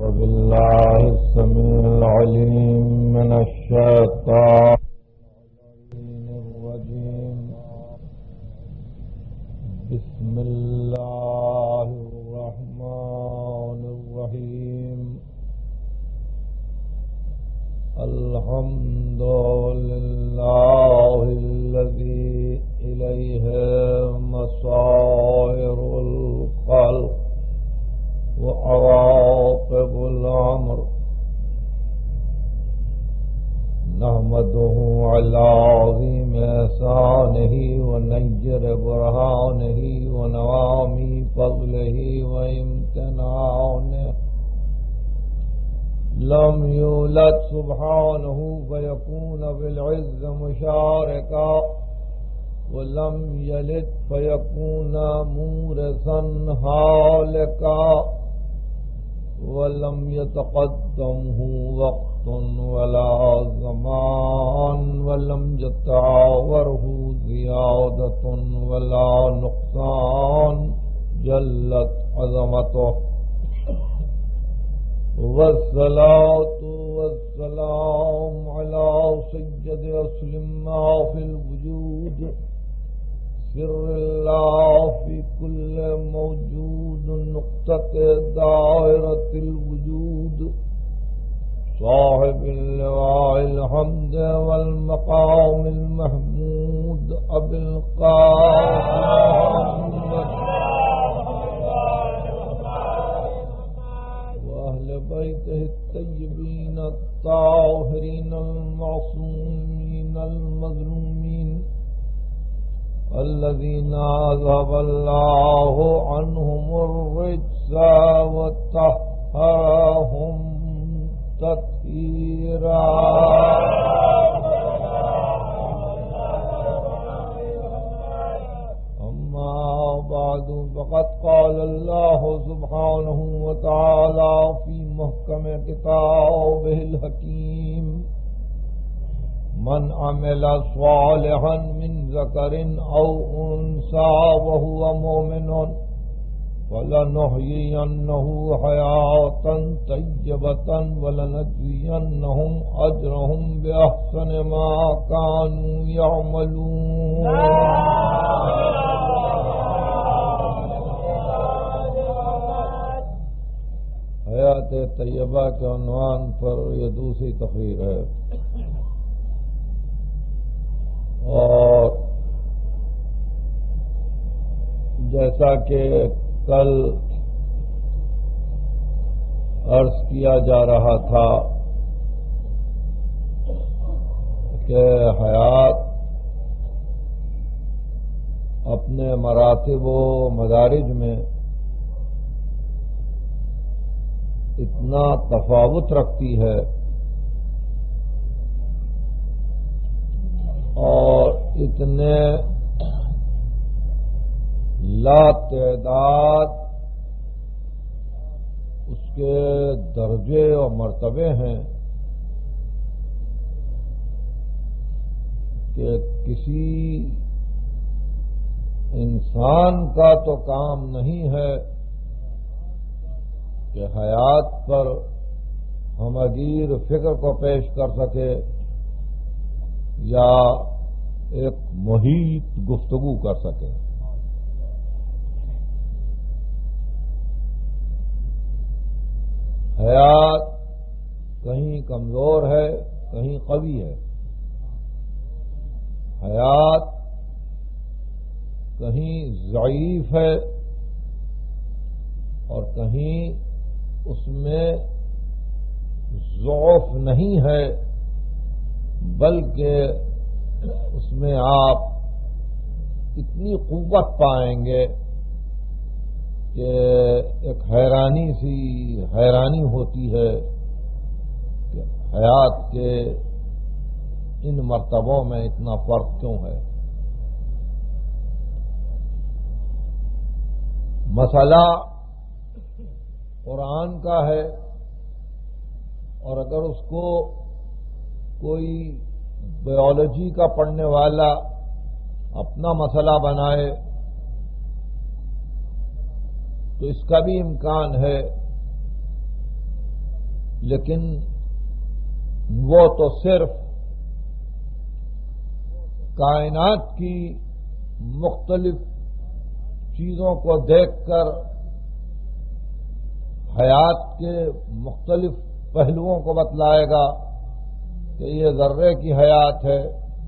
بالله السميع العليم من الشيطان الرجيم. بسم الله الرحمن الرحيم. الحمد لله الذي إليه مصائر الخلق وعواقب الأمر. نحمده على عظيم إحسانه ونير برهانه ونوامي فضله وامتنانه. لم يولد سبحانه فيكون بالعز مشاركا، ولم يلد فيكون مورثا هالكا، ولم يتقدمه وقت ولا زمان، ولم يتعاوره زيادة ولا نقصان، جلت عظمته. والصلاة والسلام على سيد أصل ما في الوجود، سر الله في كل موجود، نقطة دائرة الوجود، صاحب اللواء الحمد والمقام المحمود، أبي القاسم محمد وأهل بيته الطيبين الطاهرين المعصومين المظلومين، الذين أذهب الله عنهم الرجس وطهرهم تطهيرا. أما بعد، فقد قال الله سبحانه وتعالى في محكم كتابه الحكيم: من عمل صالحا من ذكر أو أنثى وهو مؤمن فلنحيينه حياة طيبة ولنجزينهم أجرهم بأحسن ما كانوا يعملون. حیات طیبہ کے عنوان پر یہ دوسری تقریر ہے، اور جیسا کہ کل عرض کیا جا رہا تھا کہ حیات اپنے مراتب و مدارج میں اتنا تفاوت رکھتی ہے اور اتنے لا تعداد اس کے درجے اور مرتبے ہیں کہ کسی انسان کا تو کام نہیں ہے کہ حیات پر ہمگیر فکر کو پیش کر سکے یا ایک محیط گفتگو کر سکے. حیات کہیں کمزور ہے، کہیں قوی ہے. حیات کہیں ضعیف ہے اور کہیں اس میں ضعف نہیں ہے، بلکہ اس میں آپ اتنی قوت پائیں گے کہ ایک حیرانی ہوتی ہے کہ حیات کے ان مرتبوں میں اتنا فرق کیوں ہے. مسئلہ قرآن کا ہے، اور اگر اس کو کوئی بایولوجی کا پڑھنے والا اپنا مسئلہ بنائے تو اس کا بھی امکان ہے لیکن وہ تو صرف کائنات کی مختلف چیزوں کو دیکھ کر حیات کے مختلف پہلوؤں کو بتلائے گا کہ یہ ذرے کی حیات ہے،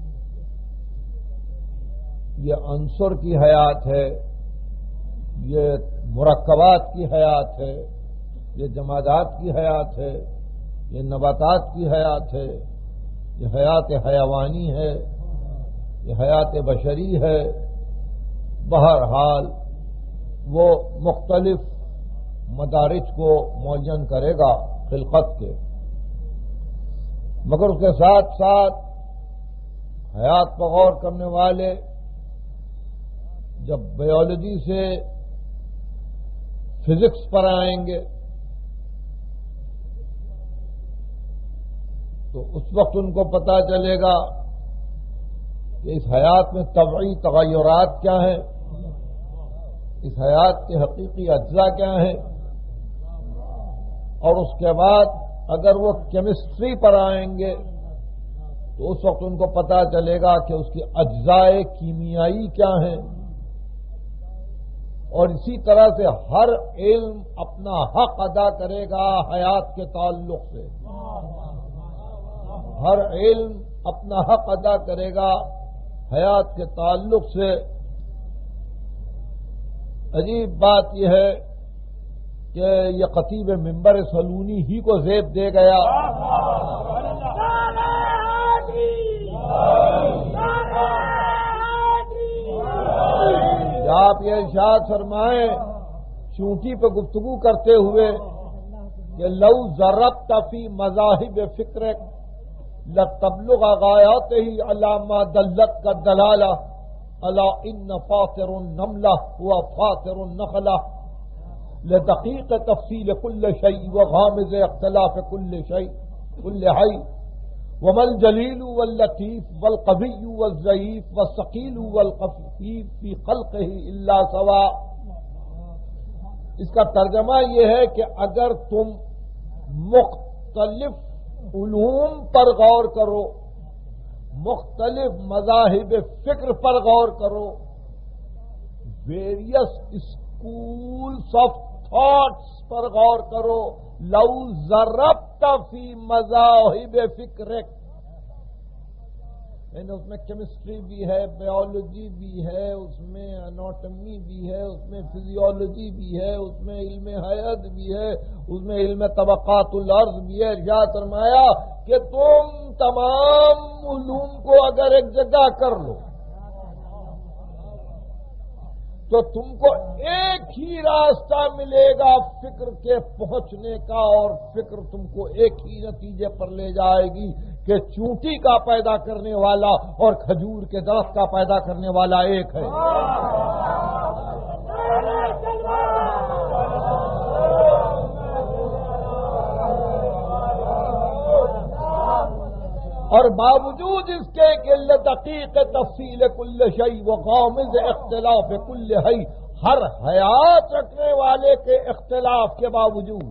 یہ عنصر کی حیات ہے، یہ مرکبات کی حیات ہے، یہ جمادات کی حیات ہے، یہ نباتات کی حیات ہے، یہ حیات حیوانی ہے، یہ حیات بشری ہے۔ بہرحال وہ مختلف مدارج کو معین کرے گا خلقت کے، مگر اس کے ساتھ ساتھ حیات پر غور کرنے والے جب بایولوجی سے فزکس پر آئیں گے تو اس وقت ان کو پتہ چلے گا کہ اس حیات میں طبعی تغیرات کیا ہیں، اس حیات کے حقیقی اجزاء کیا ہیں، اور اس کے بعد اگر وہ کیمسٹری پر آئیں گے تو اس وقت ان کو پتہ چلے گا کہ اس کی اجزاء کیمیائی کیا ہیں، اور اسی طرح سے ہر علم اپنا حق ادا کرے گا حیات کے تعلق سے، ہر علم اپنا حق ادا کرے گا حیات کے تعلق سے۔ عجیب بات یہ ہے کہ یہ خطیب منبر سلونی ہی کو زیب دے گیا کہ آپ یہ ارشاد فرمائیں چونٹی پہ گفتگو کرتے ہوئے کہ لو ضربت فی مذاہب فکرک لتبلغ غایاتہ علی ما دلت کا دلالہ الا ان فاطر النملہ هو فاطر النخلہ لدقیق تفصیل کل شیء وغامض اختلاف کل شیء کل حی وما الجلیل واللطیف والقوی والضعیف والثقیل والخفیف فی خلقہ الا سواء۔ اس کا ترجمہ یہ ہے کہ اگر تم مختلف علوم پر غور کرو، مختلف مذاہب فکر پر غور کرو، ویریس اسکولس آف تھاٹس پر غور کرو، لو ضربت فی مذاہب فکرک، یعنی اس میں کیمسٹری بھی ہے، بایولوجی بھی ہے، اس میں اناٹمی بھی ہے، اس میں فزیولوجی بھی ہے، اس میں علم حیات بھی ہے، اس میں علم طبقات الارض بھی ہے۔ ارشاد فرمایا کہ تم تمام علوم کو اگر ایک جگہ کر لو تو تم کو ایک ہی راستہ ملے گا فکر کے پہنچنے کا، اور فکر تم کو ایک ہی نتیجے پر لے جائے گی کہ چونٹی کا پیدا کرنے والا اور کھجور کے درخت کا پیدا کرنے والا ایک ہے۔ اور باوجود اس کے کہ دقیق تفصیل کل شیء وغامض اختلاف کل حی، ہر حیات رکھنے والے کے اختلاف کے باوجود،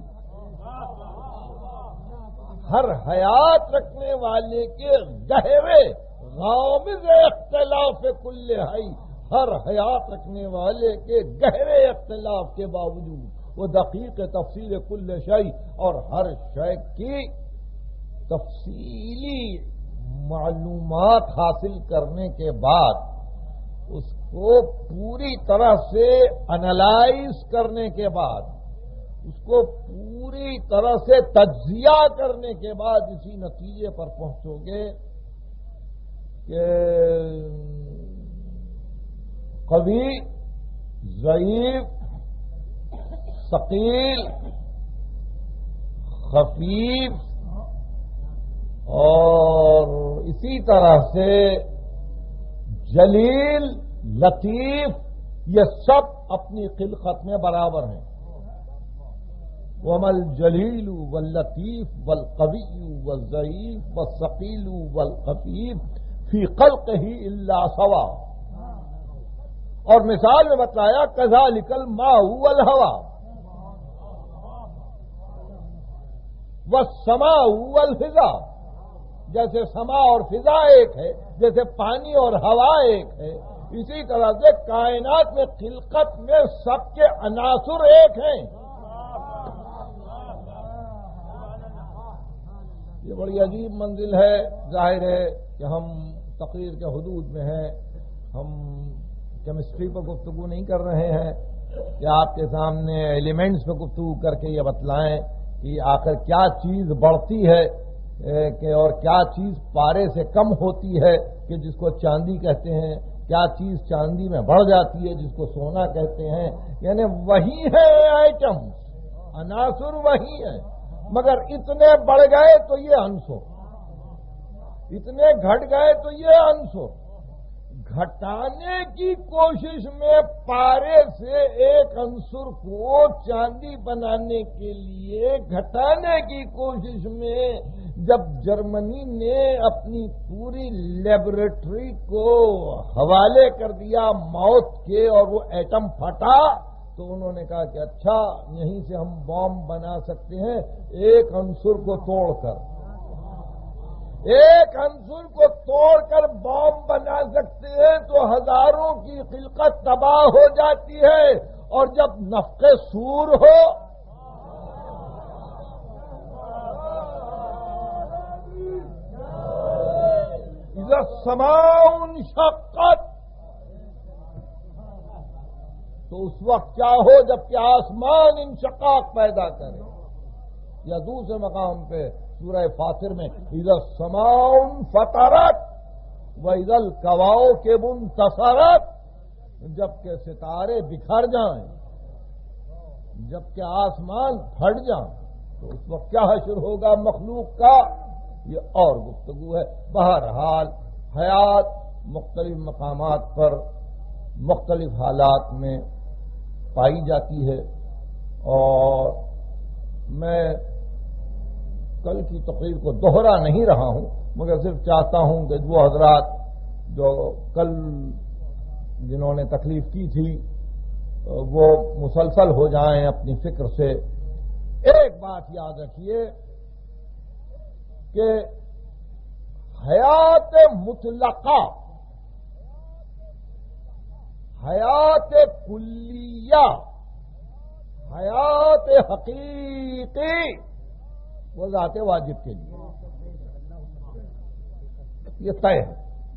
ہر حیات رکھنے والے کے گہرے غامض اختلاف کل حی، ہر حیات رکھنے والے کے گہرے اختلاف کے باوجود وہ دقیق تفصیل کل شیء، اور ہر شے کی تفصیلی معلومات حاصل کرنے کے بعد اس کو پوری طرح سے انالائز کرنے کے بعد، اس کو پوری طرح سے تجزیہ کرنے کے بعد اسی نتیجے پر پہنچو گے کہ قوی، ضعیف، ثقیل، خفیف اور اسی طرح سے جلیل، لطیف، یہ سب اپنی خلقت میں برابر ہیں۔ وَمَا الْجَلِيلُ وَاللَّطِيفُ وَالْقَوِيُّ وَالضَّعِيفُ وَالثَّقِيلُ وَالْخَفِيفُ فِي خَلْقِهِ إِلَّا سَوَاءٌ، اور مثال میں بتایا كَذَلِكَ الْمَاءُ وَالْهَوَاءُ، والسماء والفضا، جیسے سما اور فضا ایک ہے، جیسے پانی اور ہوا ایک ہے، اسی طرح سے کائنات میں خلقت میں سب کے عناصر ایک ہیں۔ یہ بڑی عجیب منزل ہے۔ ظاہر ہے کہ ہم تقریر کے حدود میں ہیں، ہم کیمسٹری پر گفتگو نہیں کر رہے ہیں کہ آپ کے سامنے ایلیمنٹس پہ گفتگو کر کے یہ بتلائیں کہ آخر کیا چیز بڑھتی ہے کہ اور کیا چیز پارے سے کم ہوتی ہے کہ جس کو چاندی کہتے ہیں، کیا چیز چاندی میں بڑھ جاتی ہے جس کو سونا کہتے ہیں۔ یعنی وہی ہے آئٹم، عناصر وہی ہیں، مگر اتنے بڑھ گئے تو یہ عنصر، اتنے گھٹ گئے تو یہ عنصر۔ گھٹانے کی کوشش میں پارے سے ایک عنصر کو چاندی بنانے کے لیے گھٹانے کی کوشش میں جب جرمنی نے اپنی پوری لیبورٹری کو حوالے کر دیا موت کے اور وہ ایٹم پھٹا، تو انہوں نے کہا کہ اچھا یہیں سے ہم بام بنا سکتے ہیں ایک عنصر کو توڑ کر، ایک عنصر کو توڑ کر بام بنا سکتے ہیں تو ہزاروں کی خلقت تباہ ہو جاتی ہے، اور جب نفخ صور ہو اذا السماء انشقت، تو اس وقت کیا ہو جب کہ آسمان انشقاق پیدا کرے۔ یا دوسرے مقام پہ سورہ فاطر میں اذا السماء انفطرت واذا الکواکب انتصرت، جبکہ ستارے بکھر جائیں، جبکہ آسمان پھٹ جائیں، تو اس وقت کیا حشر ہوگا مخلوق کا، یہ اور گفتگو ہے۔ بہرحال حیات مختلف مقامات پر مختلف حالات میں پائی جاتی ہے، اور میں کل کی تقریر کو دوہرا نہیں رہا ہوں، مگر صرف چاہتا ہوں کہ وہ حضرات جو کل جنہوں نے تکلیف کی تھی وہ مسلسل ہو جائیں اپنی فکر سے۔ ایک بات یاد رکھیے کہ حیات مطلقہ، حیات کلیہ، حیات حقیقی وہ ذات واجب کے لیے یہ طے ہے۔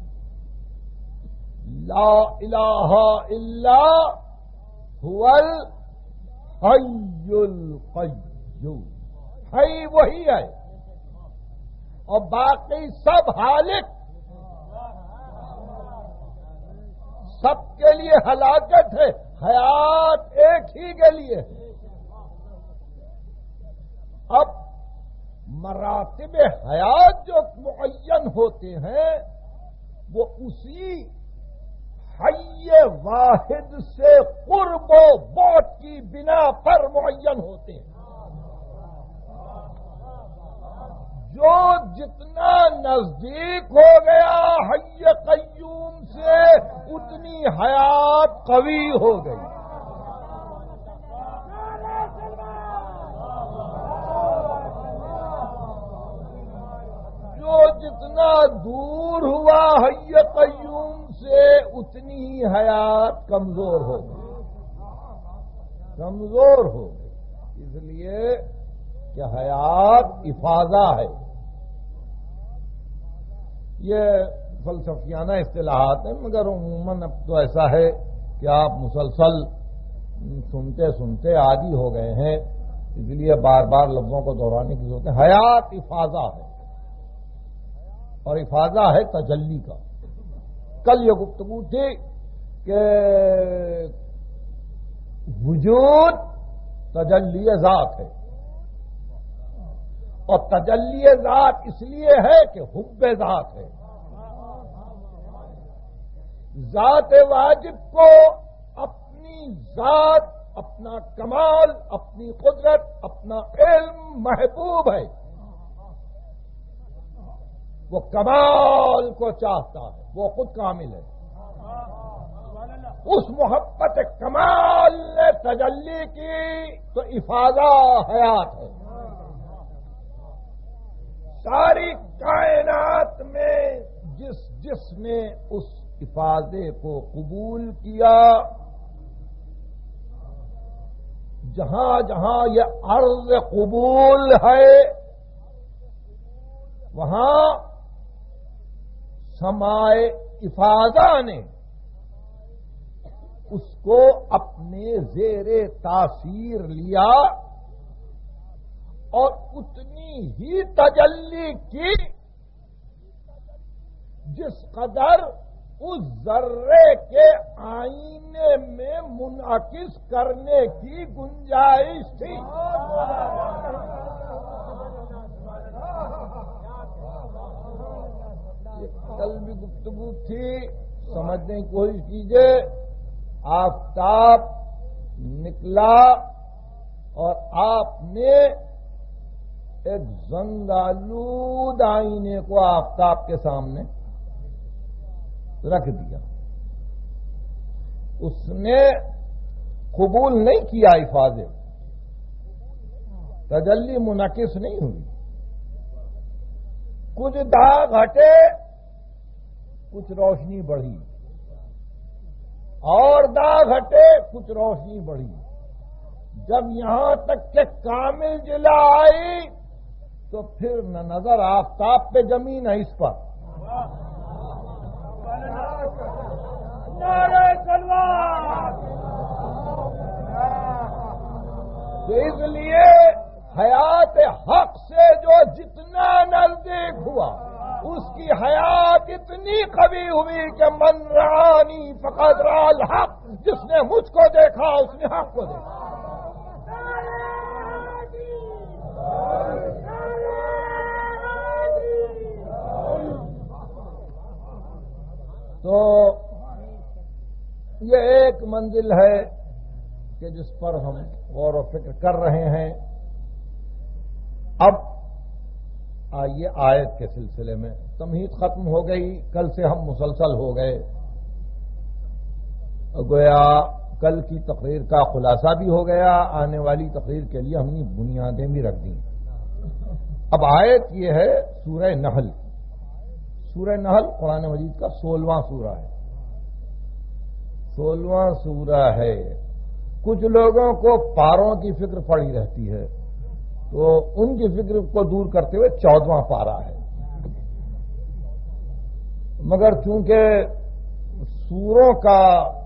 لا الہ الا هو الحی القیوم، حی وہی ہے اور باقی سب ہالک، سب کے لیے ہلاکت ہے، حیات ایک ہی کے لیے ہے۔ اب مراتب حیات جو معین ہوتے ہیں وہ اسی حی واحد سے قرب و بعد کی بنا پر معین ہوتے ہیں۔ جو جتنا نزدیک ہو گیا حی قیوم سے اتنی حیات قوی ہو گئی، جو جتنا دور ہوا حی قیوم سے اتنی ہی حیات کمزور ہو گئی، کمزور ہو گئی، اس لیے کہ حیات افاضہ ہے۔ یہ فلسفیانہ اصطلاحات ہیں، مگر عموماً اب تو ایسا ہے کہ آپ مسلسل سنتے سنتے عادی ہو گئے ہیں، اس لیے بار بار لفظوں کو دہرانے کی ضرورت ہے۔ حیات افاضہ ہے، اور افاضہ ہے تجلی کا۔ کل یہ گفتگو تھی کہ وجود تجلی ذات ہے، اور تجلی ذات اس لیے ہے کہ حب ذات ہے۔ ذات واجب کو اپنی ذات، اپنا کمال، اپنی قدرت، اپنا علم محبوب ہے، وہ کمال کو چاہتا ہے، وہ خود کامل ہے۔ اس محبت کمال نے تجلی کی تو افاضہ حیات ہے، ساری کائنات میں جس نے اس افاضے کو قبول کیا، جہاں جہاں یہ عرض قبول ہے وہاں سمائے افاضہ نے اس کو اپنے زیر تاثیر لیا اور اتنی ہی تجلی کی جس قدر اس ذرے کے آئینے میں منعکس کرنے کی گنجائش تھی۔ کل بھی گفتگو تھی، سمجھنے کی کوشش کیجیے۔ آفتاب نکلا اور آپ نے ایک زنگالود آئینے کو آفتاب کے سامنے رکھ دیا۔ اس نے قبول نہیں کیا افاضے، تجلی منعکس نہیں ہوئی، کچھ داغ ہٹے، کچھ روشنی بڑھی، اور داغ ہٹے، کچھ روشنی بڑھی۔ جب یہاں تک کہ کامل جلا آئی تو پھر نہ نظر آفتاب پہ جمی نہ اس پر۔ تو اس لیے حیات حق سے جو جتنا نزدیک ہوا اس کی حیات اتنی قوی ہوئی کہ من رعانی فقد رأى الحق، جس نے مجھ کو دیکھا اس نے حق کو دیکھا۔ تو یہ ایک منزل ہے کہ جس پر ہم غور و فکر کر رہے ہیں۔ اب آئیے آیت کے سلسلے میں، تمہید ختم ہو گئی، کل سے ہم مسلسل ہو گئے، گویا کل کی تقریر کا خلاصہ بھی ہو گیا، آنے والی تقریر کے لیے ہم نے بنیادیں بھی رکھ دیں۔ اب آیت یہ ہے سورہ نحل۔ سورہ نحل قرآن مجید کا 16واں سورہ ہے، 16واں سورہ ہے۔ کچھ لوگوں کو پاروں کی فکر پڑی رہتی ہے، تو ان کی فکر کو دور کرتے ہوئے 14واں پارہ ہے، مگر چونکہ سوروں کا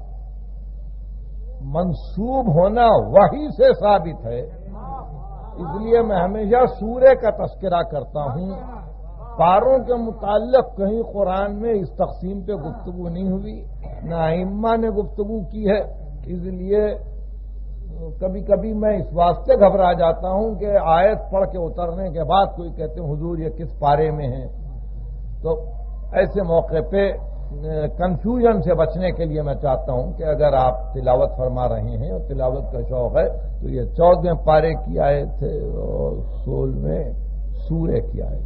منسوب ہونا وحی سے ثابت ہے، اس لیے میں ہمیشہ سورے کا تذکرہ کرتا ہوں۔ پاروں کے متعلق کہیں قرآن میں اس تقسیم پہ گفتگو نہیں ہوئی، نہ ائمہ نے گفتگو کی ہے، اس لیے کبھی کبھی میں اس واسطے گھبرا جاتا ہوں کہ آیت پڑھ کے اترنے کے بعد کوئی کہتے ہیں حضور یہ کس پارے میں ہے، تو ایسے موقع پہ کنفیوژن سے بچنے کے لیے میں چاہتا ہوں کہ اگر آپ تلاوت فرما رہے ہیں اور تلاوت کا شوق ہے تو یہ 14ویں پارے کی آیت ہے اور 16ویں سورے کی آیت۔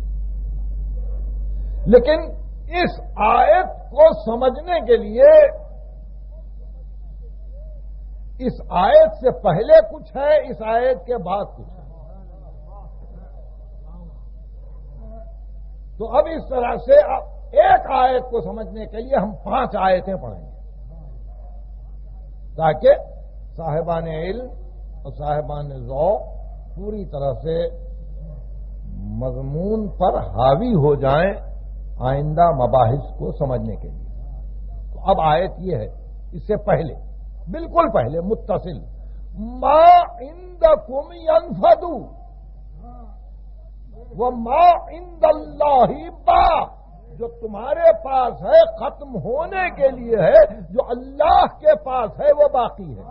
لیکن اس آیت کو سمجھنے کے لیے اس آیت سے پہلے کچھ ہے، اس آیت کے بعد کچھ ہے۔ تو اب اس طرح سے ایک آیت کو سمجھنے کے لیے ہم 5 آیتیں پڑھیں گے تاکہ صاحبان علم اور صاحبان ذوق پوری طرح سے مضمون پر حاوی ہو جائیں آئندہ مباحث کو سمجھنے کے لیے۔ تو اب آیت یہ ہے، اس سے پہلے بالکل پہلے متصل، ما عندکم ینفد وما عند اللہ باق، جو تمہارے پاس ہے ختم ہونے کے لیے ہے، جو اللہ کے پاس ہے وہ باقی ہے۔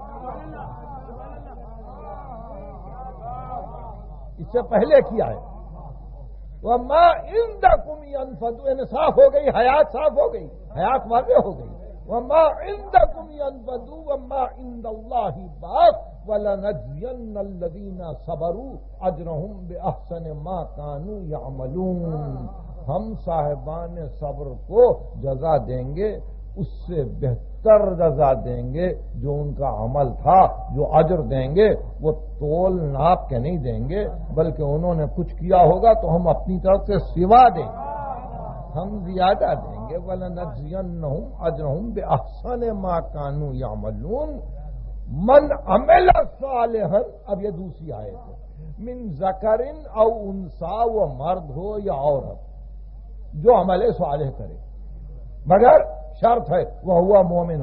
اس سے پہلے کیا ہے؟ وما عندکم ینفد، یعنی صاف ہو گئی، حیات صاف ہو گئی، حیات واضح ہو گئی۔ وما عندکم ینفد وما عند اللہ باق وَلَنَجْزِيَنَّ الَّذِينَ صَبَرُوا أَجْرَهُمْ بِأَحْسَنِ مَا كَانُوا يَعْمَلُونَ، ہم صاحبان صبر کو جزا دیں گے اس سے بہتر جزا دیں گے جو ان کا عمل تھا. جو اجر دیں گے وہ تول ناپ کے نہیں دیں گے، بلکہ انہوں نے کچھ کیا ہوگا تو ہم اپنی طرف سے سوا دیں گے، ہم زیادہ دیں گے. وَلَنَجْزِيَنَّهُمْ أَجْرَهُمْ بِأَحْسَنِ مَا كَانُوا يَعْمَلُونَ من عمل صالحا. اب یہ دوسری آیت ہے. من ذکر او انثى، وہ مرد ہو یا عورت، جو عمل صالح کرے، مگر شرط ہے وہ ہوا مومن.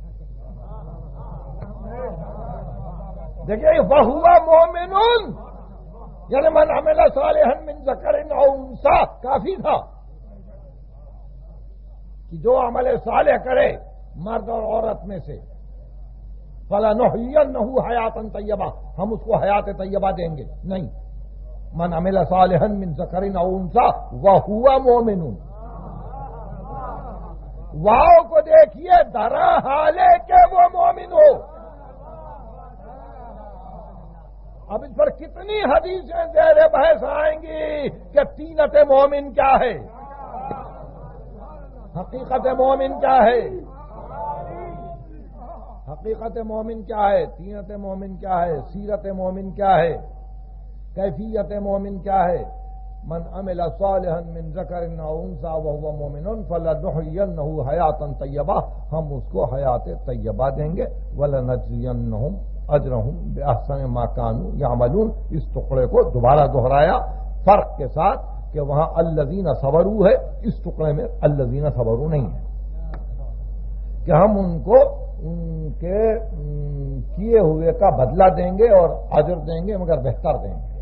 دیکھیے وہ ہوا مومن، یعنی من عمل صالحا من ذکر او انثى کافی تھا کہ جو عمل صالح کرے مرد اور عورت میں سے، فَلَنُحْيِيَنَّهُ حَيَاةً طَيِّبَةً، ہم اس کو حیات طیبہ دیں گے. نہیں، من عمل صالحا من ذکر او انثى وَهُوَ مُؤْمِنٌ. واؤ کو دیکھیے، درا حال ہے کہ وہ مومن ہو. اب اس پر کتنی حدیثیں زیر بحث آئیں گی کہ طینت مومن کیا ہے، حقیقت مومن کیا ہے، حقیقت مومن کیا ہے، طینت مومن کیا ہے، سیرت مومن کیا ہے، کیفیت مومن کیا ہے. من عمل صالحا من ذکر او انثى وهو مؤمن فلنحيينه حیاة طیبہ، ہم اس کو حیات طیبہ دیں گے. ولنجزینهم اجرهم باحسن ما كانوا يعملون. اس ٹکڑے کو دوبارہ دہرایا فرق کے ساتھ کہ وہاں الذین صبروا ہے، اس ٹکڑے میں الذین صبروا نہیں ہے، کہ ہم ان کو ان کے کیے ہوئے کا بدلہ دیں گے اور اجر دیں گے، مگر بہتر دیں گے.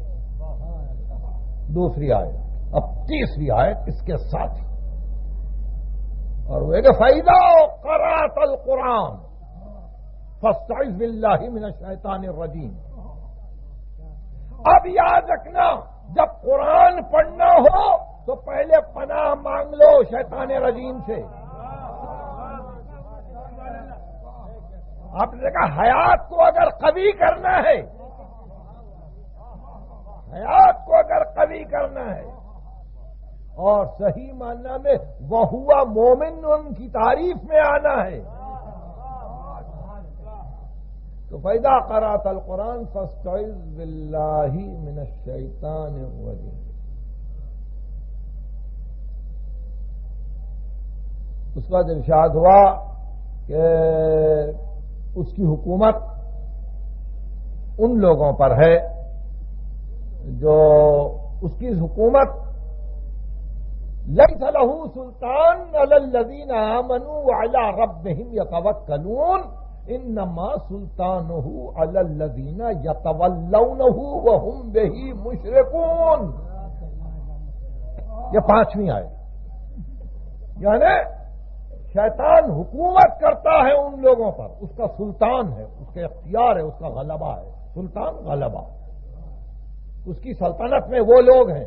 دوسری آیت. اب تیسری آیت اس کے ساتھ ہی، اور وہ کہ فَإِذَا قَرَأْتَ الْقُرْآنَ فَاسْتَعِذْ بِاللَّهِ مِنَ الشَّيْطَانِ الرَّجِيمِ. اب یاد رکھنا، جب قرآن پڑھنا ہو تو پہلے پناہ مانگ لو شیطان رجیم سے. آپ نے دیکھا، حیات کو اگر قوی کرنا ہے، حیات کو اگر قوی کرنا ہے اور صحیح معنی میں وہ ہوا مومن ان کی تعریف میں آنا ہے، تو فَإِذَا قَرَأْتَ الْقُرْآنَ فَاسْتَعِذْ بِاللَّهِ مِنَ الشَّيْطَانِ الرَّجِيمِ. اس کا ارشاد ہوا کہ اس کی حکومت ان لوگوں پر ہے جو اس کی حکومت لَيْسَ لَهُ سُلْطَانٌ عَلَى الَّذِينَ آمَنُوا وَعَلَى رَبِّهِمْ يَتَوَكَّلُونَ إِنَّمَا سُلْطَانُهُ عَلَى الَّذِينَ يَتَوَلَّوْنَهُ وَهُمْ بِهِ مُشْرِكُونَ. یہ پانچویں آئے، یعنی شیطان حکومت کرتا ہے ان لوگوں پر، اس کا سلطان ہے، اس کا اختیار ہے، اس کا غلبہ ہے. سلطان غلبہ، اس کی سلطنت میں وہ لوگ ہیں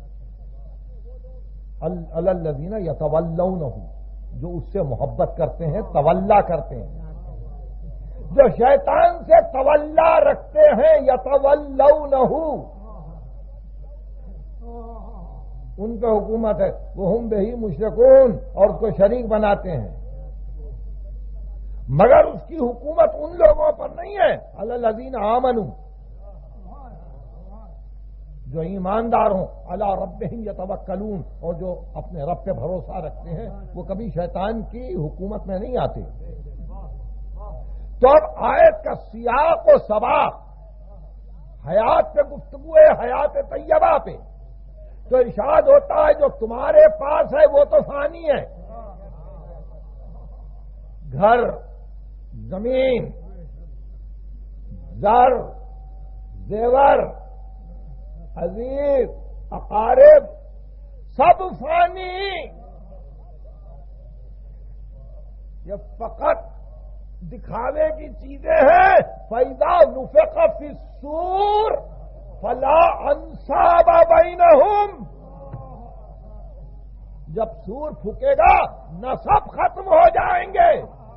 علی الذین یتولونہ، جو اس سے محبت کرتے ہیں، تولا کرتے ہیں. جو شیطان سے تولا رکھتے ہیں، یتولونہ، ان پہ حکومت ہے. وہ ہم بہی مشرکون، اور اس کو شریک بناتے ہیں. مگر اس کی حکومت ان لوگوں پر نہیں ہے علی الذین آمنوا، جو ایماندار ہوں، علی ربہم یتوکلون، اور جو اپنے رب پہ بھروسہ رکھتے ہیں، وہ کبھی شیطان کی حکومت میں نہیں آتے. تو اب آیت کا سیاق و سباق حیات پہ گفتگو ہے، حیات طیبہ پہ. تو ارشاد ہوتا ہے جو تمہارے پاس ہے وہ تو فانی ہے، گھر، زمین، زر، زیور، عزیز، اقارب، سب فانی. یہ فقط دکھاوے کی چیزیں ہیں. فَإِذَا نُفِخَ فِي الصُّورِ فَلَا أَنْسَابَ بَيْنَهُمْ. جب سور پھکے گا نسب ختم ہو جائیں گے.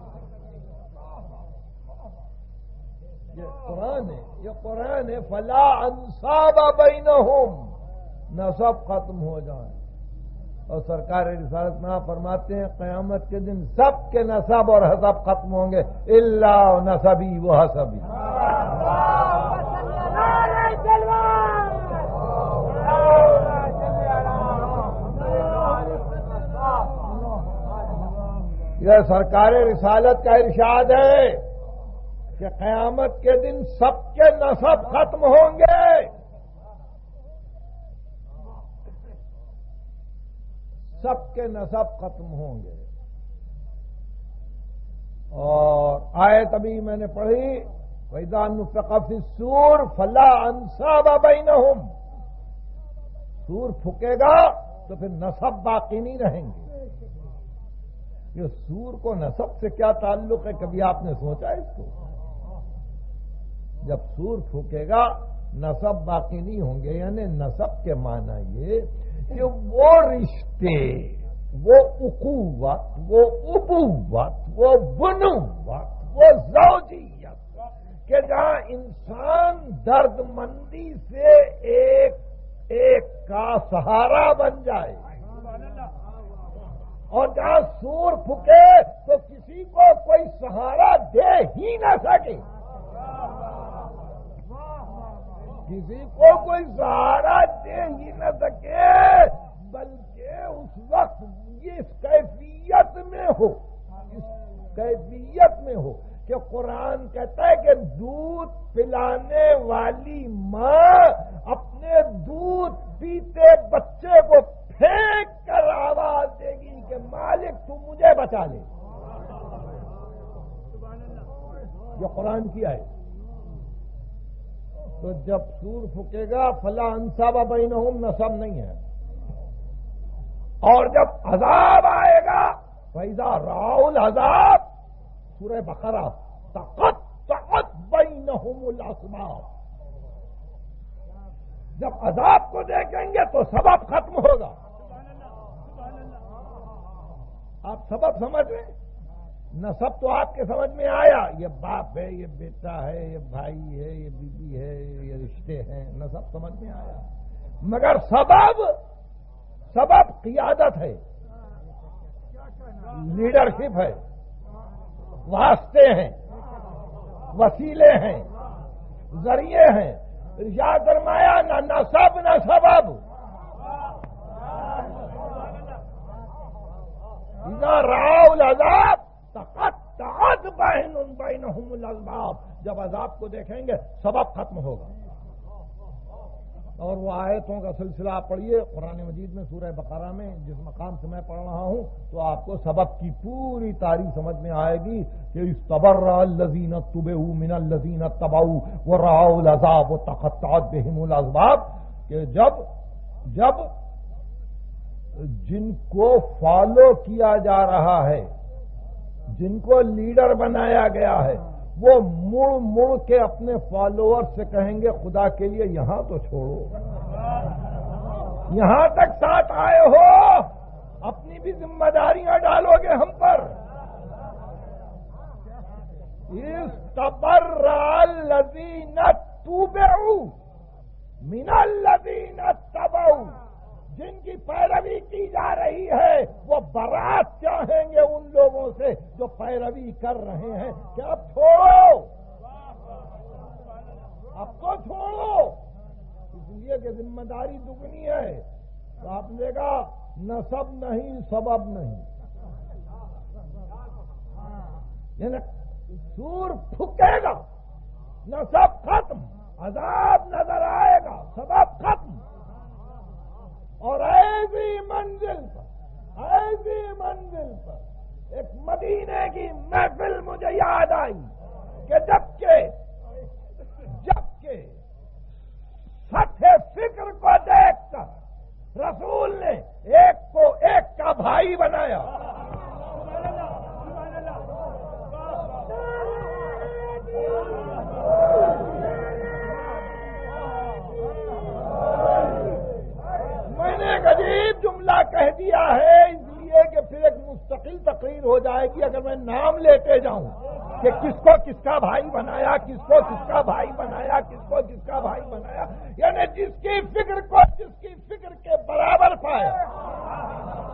یہ قرآن ہے، یہ قرآن ہے. فَلَا أَنْسَابَ بَيْنَهُمْ، نسب ختم ہو جائیں. اور سرکار رسالت میں فرماتے ہیں قیامت کے دن سب کے نسب اور حسب ختم ہوں گے الا نسبی و حسبی. یہ سرکار رسالت کا ارشاد ہے کہ قیامت کے دن سب کے نسب ختم ہوں گے. سب کے نسب ختم ہوں گے. اور آیت ابھی میں نے پڑھی وَإِذَا نُفِخَ فِي الصُّورِ فَلَا أَنْسَابَ بَيْنَهُمْ. سور پھکے گا تو پھر نسب باقی نہیں رہیں گے. یہ سور کو نسب سے کیا تعلق ہے؟ کبھی آپ نے سوچا اس کو؟ جب سور پھونکے گا نسب باقی نہیں ہوں گے. یعنی نسب کے معنی یہ کہ وہ رشتے، وہ اخوت، وہ ابوت، وہ بنوت، وہ زوجیت کہ جہاں انسان درد مندی سے ایک کا سہارا بن جائے، اور جہاں سور پھکے تو کسی کو کوئی سہارا دے ہی نہ سکے، کسی کو کوئی سہارا دے ہی نہ سکے، بلکہ اس وقت یہ اس کیفیت میں ہو کہ قرآن کہتا ہے کہ دودھ پلانے والی ماں اپنے دودھ پیتے بچے کو پھینک کر آواز دے گی کہ مالک تو مجھے بچا لے. یہ قرآن کی آیت. تو جب سور پھکے گا فلا انصاب بینہم، نسب نہیں ہے. اور جب عذاب آئے گا فَإِذَا رَأَوُا الْعَذَابَ، سورہ بقرہ، تَقَطَّعَتْ بَيْنَهُمُ الْأَسْبَابُ. جب عذاب کو دیکھیں گے تو سبب ختم ہوگا. آپ سبب سمجھ رہے ہیں؟ نسب تو آپ کے سمجھ میں آیا، یہ باپ ہے، یہ بیٹا ہے، یہ بھائی ہے، یہ بیوی ہے، یہ رشتے ہیں، نسب سمجھ میں آیا. مگر سبب قیادت ہے، لیڈرشپ ہے، واسطے ہیں، وسیلے ہیں، ذریعے ہیں. ارشاد فرمایا نہ نسب نہ سبب. اذا رأوا العذاب تقطعت بینہم الاسباب. جب عذاب کو دیکھیں گے سبب ختم ہوگا. اور وہ آیتوں کا سلسلہ آپ پڑھیے قرآن مجید میں سورہ بقرہ میں، جس مقام سے میں پڑھ رہا ہوں تو آپ کو سبب کی پوری تاریخ سمجھ میں آئے گی کہ استبرأ الذین اتبعوا من الذین اتبعوا ورأوا العذاب وتقطعت بهم الاسباب. کہ جب جن کو فالو کیا جا رہا ہے، جن کو لیڈر بنایا گیا ہے، وہ مڑ کے اپنے فالوور سے کہیں گے خدا کے لیے یہاں تو چھوڑو، یہاں تک ساتھ آئے ہو، اپنی بھی ذمہ داریاں ڈالو گے ہم پر. استبرأ الذین اتبعوا من الذین اتبعوا. جن کی پیروی کی جا رہی ہے وہ برات چاہیں گے ان لوگوں سے جو پیروی کر رہے ہیں کہ اب چھوڑو، اب تو چھوڑو، اس لیے کہ ذمہ داری دگنی ہے. تو آپ نے کہا نسب نہیں سبب نہیں، یعنی سور پھکے گا نسب ختم، عذاب نظر آئے گا سبب ختم. اور ایسی منزل پر ایک مدینے کی محفل مجھے یاد آئی کہ جب کہ سطح فکر کو دیکھ کر رسول نے ایک کو ایک کا بھائی بنایا. ایک عجیب جملہ کہہ دیا ہے اس لیے کہ پھر ایک مستقل تقریر ہو جائے گی اگر میں نام لیتے جاؤں کہ کس کو کس کا بھائی بنایا، کس کو کس کا بھائی بنایا، کس کو کس کا بھائی بنایا. یعنی جس کی فکر کو جس کی فکر کے برابر پایا.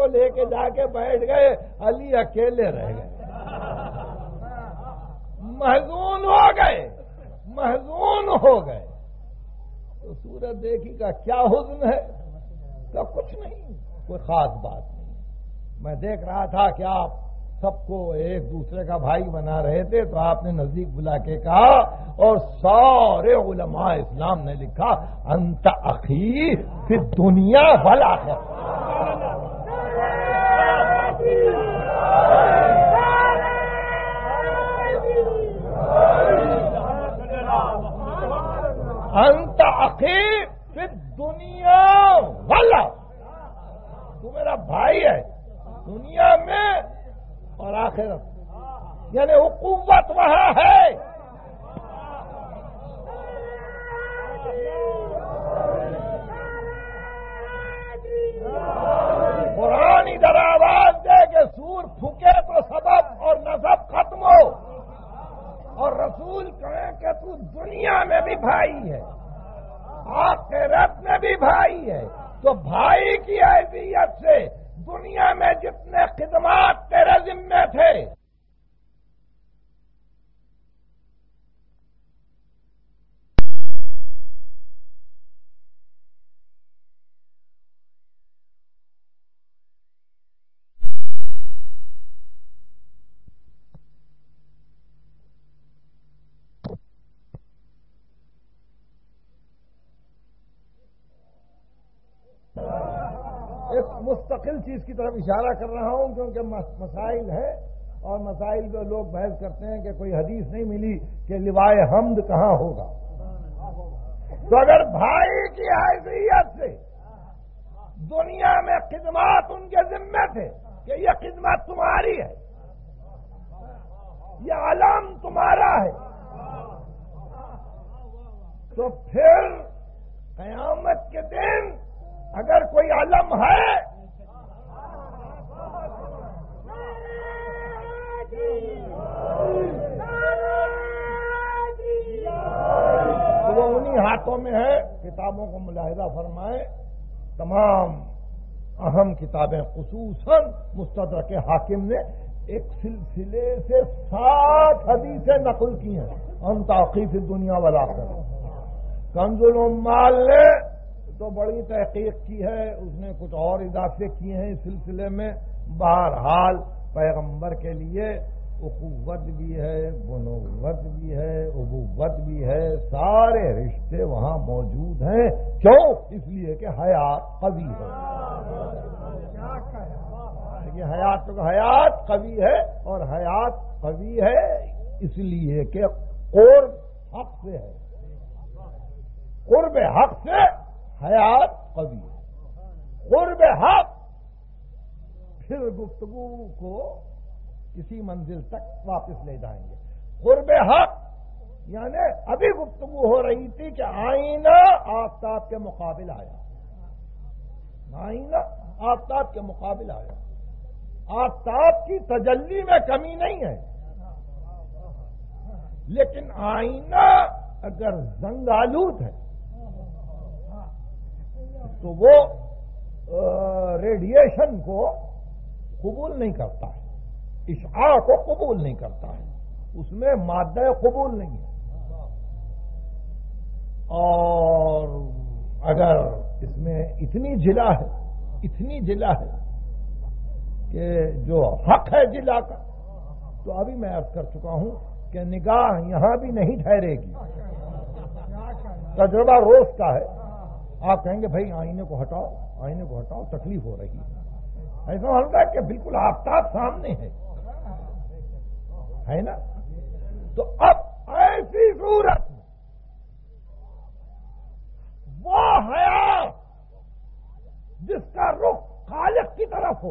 کو لے کے جا کے بیٹھ گئے، علی اکیلے رہ گئے، محزون ہو گئے، محزون ہو گئے۔ تو سورت دیکھی کا کیا حزن ہے؟ کا کچھ نہیں، کوئی خاص بات نہیں۔ میں دیکھ رہا تھا کہ آپ سب کو ایک دوسرے کا بھائی بنا رہے تھے، تو آپ نے نزدیک بلا کے کہا، اور سارے علماء اسلام نے لکھا انت اخی فی الدنیا والآخرہ۔ انت اخی فی الدنیا والآخرہ، تو میرا بھائی ہے دنیا میں اور آخرت، یعنی اخوت وہاں ہے۔ قرآن ادھر آواز دے کہ سور پھکے تو سبب اور نسب ختم ہو، اور رسول کہیں کہ تو دنیا میں بھی بھائی ہے، آخرت میں بھی بھائی ہے۔ تو بھائی کی حیثیت سے دنیا میں جتنے خدمات تیرے ذمے تھے، ایک مستقل چیز کی طرف اشارہ کر رہا ہوں، کیونکہ مسائل ہے، اور مسائل پہ لوگ بحث کرتے ہیں کہ کوئی حدیث نہیں ملی کہ لوائے حمد کہاں ہوگا۔ تو اگر بھائی کی حیثیت سے دنیا میں خدمات ان کے ذمے تھے کہ یہ خدمت تمہاری ہے، یہ علم تمہارا ہے، تو پھر قیامت کے دن اگر کوئی علم ہے تو وہ انہی ہاتھوں میں ہے۔ کتابوں کو ملاحظہ فرمائے، تمام اہم کتابیں، خصوصاً مستدرک حاکم نے ایک سلسلے سے 60 حدیثیں نقل کی ہیں ہم تحقیق دنیا والآخرہ۔ کنز العمال نے تو بڑی تحقیق کی ہے، اس نے کچھ اور اضافے کیے ہیں اس سلسلے میں۔ بہرحال پیغمبر کے لیے اخوت بھی ہے، بنوت بھی ہے، ابوت بھی ہے، سارے رشتے وہاں موجود ہیں۔ کیوں؟ اس لیے کہ حیات قوی ہے، یہ حیات قوی ہے، اور حیات قوی ہے اس لیے کہ قرب حق سے ہے، قرب حق سے حیات قوی ہے۔ قرب حق پھر گفتگو کو کسی منزل تک واپس لے جائیں گے۔ قرب حق یعنی ابھی گفتگو ہو رہی تھی کہ آئینہ آفتاب کے مقابل آیا، آئینہ آفتاب کے مقابل آیا، آفتاب کی تجلی میں کمی نہیں ہے، لیکن آئینہ اگر زنگ آلود ہے تو وہ ریڈیشن کو قبول نہیں کرتا ہے، اشعاع کو قبول نہیں کرتا ہے، اس میں مادہ قبول نہیں ہے۔ اور اگر اس میں اتنی جلا ہے کہ جو حق ہے جلا کا، تو ابھی میں عرض کر چکا ہوں کہ نگاہ یہاں بھی نہیں ٹھہرے گی، تجربہ روز کا ہے۔ آپ کہیں گے بھائی آئینے کو ہٹاؤ، تکلیف ہو رہی ہے، ایسا ہوتا ہے کہ بالکل آفتاب سامنے ہے نا۔ تو اب ایسی صورت میں وہ حیات جس کا رخ خالق کی طرف ہو،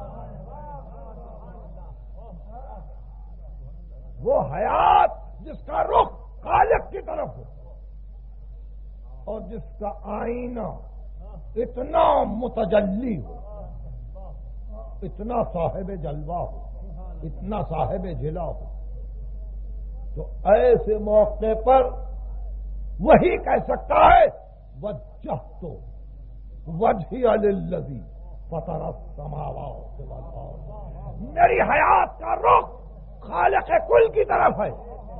وہ حیات جس کا رخ خالق کی طرف ہو، اور جس کا آئینہ اتنا متجلی ہو، اتنا صاحب جلوہ ہو، اتنا صاحب جلا ہو، تو ایسے موقع پر وہی کہہ سکتا ہے وجہت وجہی للذی فطر السماوات والارض، میری حیات کا رخ خالق کل کی طرف ہے،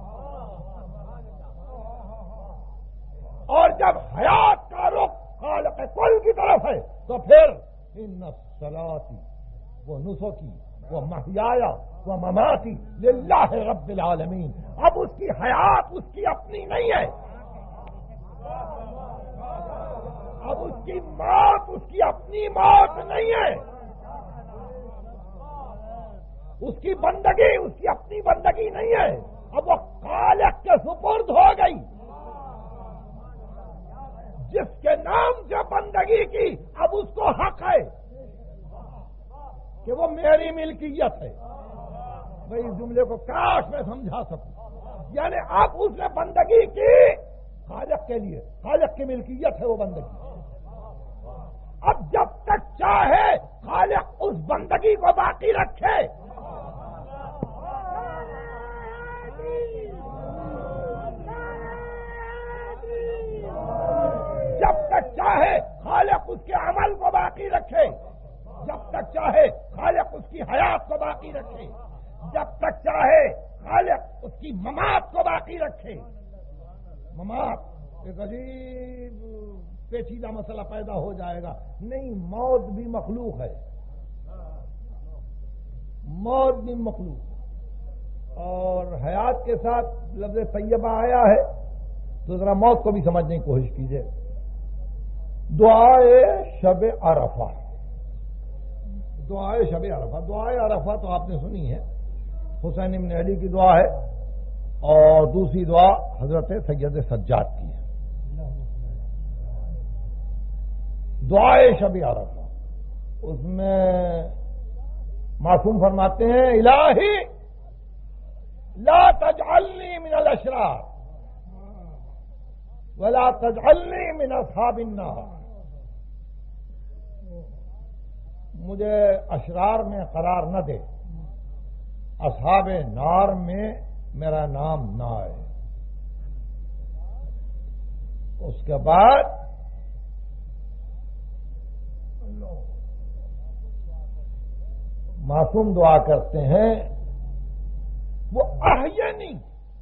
اور جب حیات کا رخ خالق کل کی طرف ہے تو پھر ان صلاتی و نسکی و محیایا و مماتی للہ رب العالمین. اب اس کی حیات اس کی اپنی نہیں ہے، اب اس کی موت اس کی اپنی موت نہیں ہے، اس کی بندگی اس کی اپنی بندگی نہیں ہے، اب وہ خالق کے سپرد ہو گئی. جس کے نام سے بندگی کی اب اس کو حق ہے کہ وہ میری ملکیت ہے. میں اس جملے کو کاش میں سمجھا سکوں. یعنی اب اس نے بندگی کی خالق کے لیے، خالق کی ملکیت ہے وہ بندگی. اب جب تک چاہے خالق اس بندگی کو باقی رکھے، جب تک چاہے خالق اس کے عمل کو باقی رکھے، جب تک چاہے خالق اس کی حیات کو باقی رکھے، جب تک چاہے خالق اس کی ممات کو باقی رکھے. ممات ایک عجیب پیچیدہ مسئلہ پیدا ہو جائے گا. نہیں، موت بھی مخلوق ہے، موت بھی مخلوق ہے. اور حیات کے ساتھ لفظ طیبہ آیا ہے تو ذرا موت کو بھی سمجھنے کی کوشش کیجیے. دعائے شب عرفہ، دعائے شب عرفہ، دعائے عرفہ تو آپ نے سنی ہے، حسین بن علی کی دعا ہے، اور دوسری دعا حضرت سید سجاد کی ہے. دعائے شب عرفہ، اس میں معصوم فرماتے ہیں الہی لا تجعلنی من الاشرار ولا تجعلنی من اصحاب النار. مجھے اشرار میں قرار نہ دے، اصحاب نار میں میرا نام نہ آئے. اس کے بعد معصوم دعا کرتے ہیں وہ احینی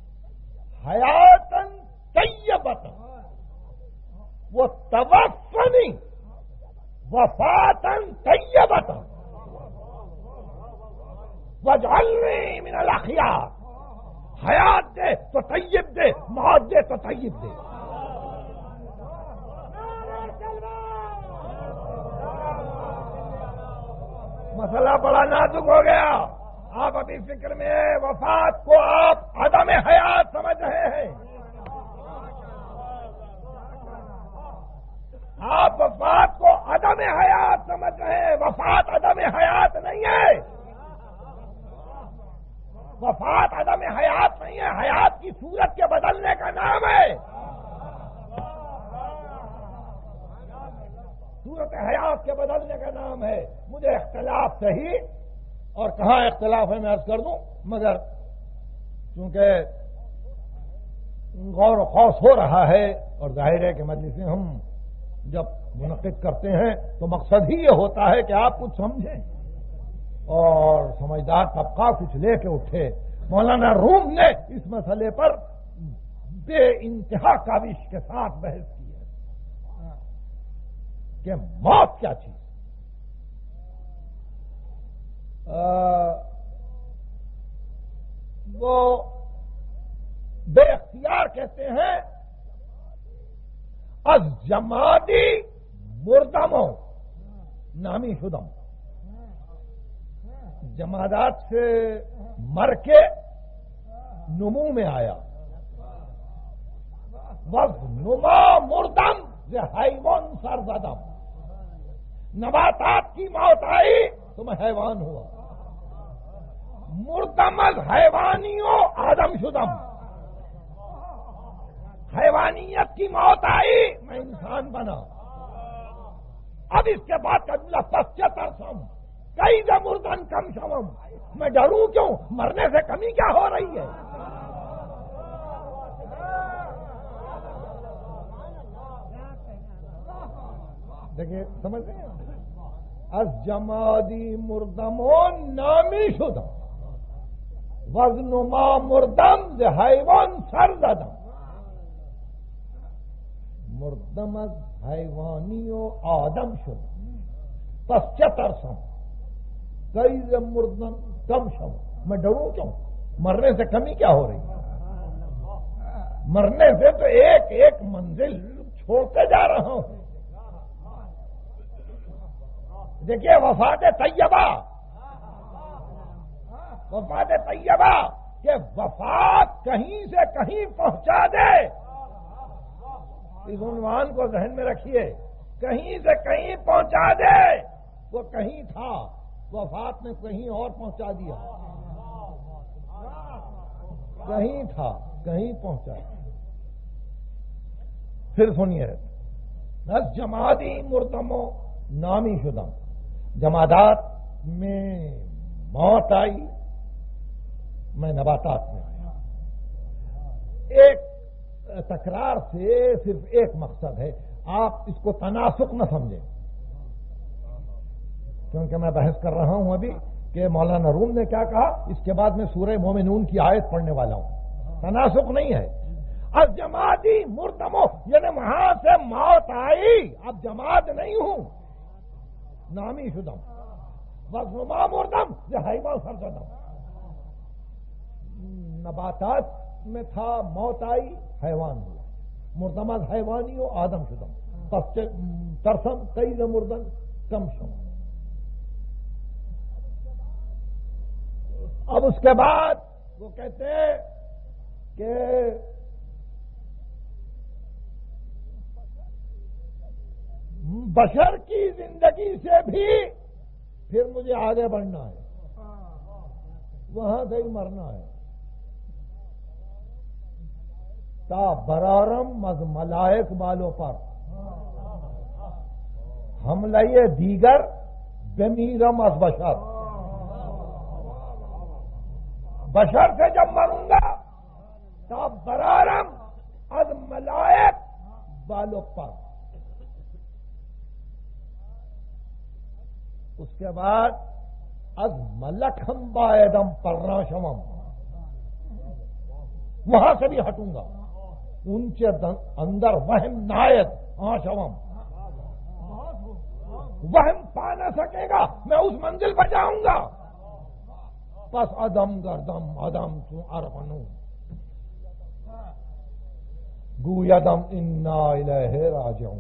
حیاتن طیبتن وہ توفنی وفاتن طیبتن واجعلنی من الاخیار. حیات دے تو طیب دے، موت دے تو طیب دے. مسئلہ بڑا نازک ہو گیا. آپ ابھی فکر میں وفات کو آپ عدم حیات سمجھ رہے ہیں. آپ وفات کو عدم حیات سمجھ رہے ہیں. وفات عدم حیات نہیں ہے، وفات عدم حیات نہیں ہے، حیات کی صورت کے بدلنے کا نام ہے. صورت حیات کے بدلنے کا نام ہے. مجھے اختلاف صحیح اور کہاں اختلاف ہے میں عرض کر دوں، مگر چونکہ غور و خوض ہو رہا ہے اور ظاہر ہے کہ مجلسیں ہم جب منعقد کرتے ہیں تو مقصد ہی یہ ہوتا ہے کہ آپ کچھ سمجھیں اور سمجھدار طبقہ کچھ لے کے اٹھے. مولانا روم نے اس مسئلے پر بے انتہا کاوش کے ساتھ بحث کی ہے کہ موت کیا چیز. وہ بے اختیار کہتے ہیں از جمادی مردموں نامی شدم. جمادات سے مر کے نمو میں آیا. وز نما مردم سے حیوان سرزدم. نباتات کی موت آئی تو میں حیوان ہوا. مردم از حیوانیوں آدم شدم. حیوانیت کی موت آئی میں انسان بنا. اب اس کے بعد کا جملہ پسچترسم کئی مردن کم شوم. میں ڈروں کیوں؟ مرنے سے کمی کیا ہو رہی ہے؟ دیکھیے سمجھ رہے ہیں از جمادی مردم و نامی شدم وزن ما مردم ز حیوان سر زدم. مردم از حیوانی و آدم شدم پس چه ترسم کئی ز مردم کم شم. میں ڈروں کیوں؟ مرنے سے کمی کیا ہو رہی ہے؟ مرنے سے تو ایک ایک منزل چھوڑتے جا رہا ہوں. دیکھیے وفات طیبہ کہ وفات کہیں سے کہیں پہنچا دے. اس عنوان کو ذہن میں رکھیے، کہیں سے کہیں پہنچا دے. وہ کہیں تھا، وفات نے کہیں اور پہنچا دیا. کہیں تھا کہیں پہنچا. پھر سنیے، بس جمادی مردمو نامی شدم. جمادات میں موت آئی، میں نباتات میں آیا. ایک تکرار سے صرف ایک مقصد ہے، آپ اس کو تناسق نہ سمجھیں، کیونکہ میں بحث کر رہا ہوں ابھی کہ مولانا روم نے کیا کہا، اس کے بعد میں سورہ مومنون کی آیت پڑھنے والا ہوں. تناسق نہیں ہے. اب جمادی مردمو یعنی وہاں سے موت آئی، اب جماد نہیں ہوں، نامی شدم. وزنما مردم یہ حیوان سر زدم. نباتات میں تھا، موت آئی، حیوان ہوا. مردمات حیوانی ہو، آدم شدم پس ترسم کئی ز مردن کم شم. اب اس کے بعد وہ کہتے ہیں کہ بشر کی زندگی سے بھی پھر مجھے آگے بڑھنا ہے، وہاں سے ہی مرنا ہے. تا برارم از ملائک بالوں پر حملہ دیگر بمیرم از بشر. بشر سے جب مروں گا تا برارم از ملائک بالوں پر. اس کے بعد از ملک ہم بائدم پرناشمم، وہاں سے بھی ہٹوں گا. ان کے اندر وہم نائد آشمم، وہم پا نہ سکے گا، میں اس منزل پر جاؤں گا. پس ادم گردم ادم تو ارفنو گویدم انا الیہ راجعون.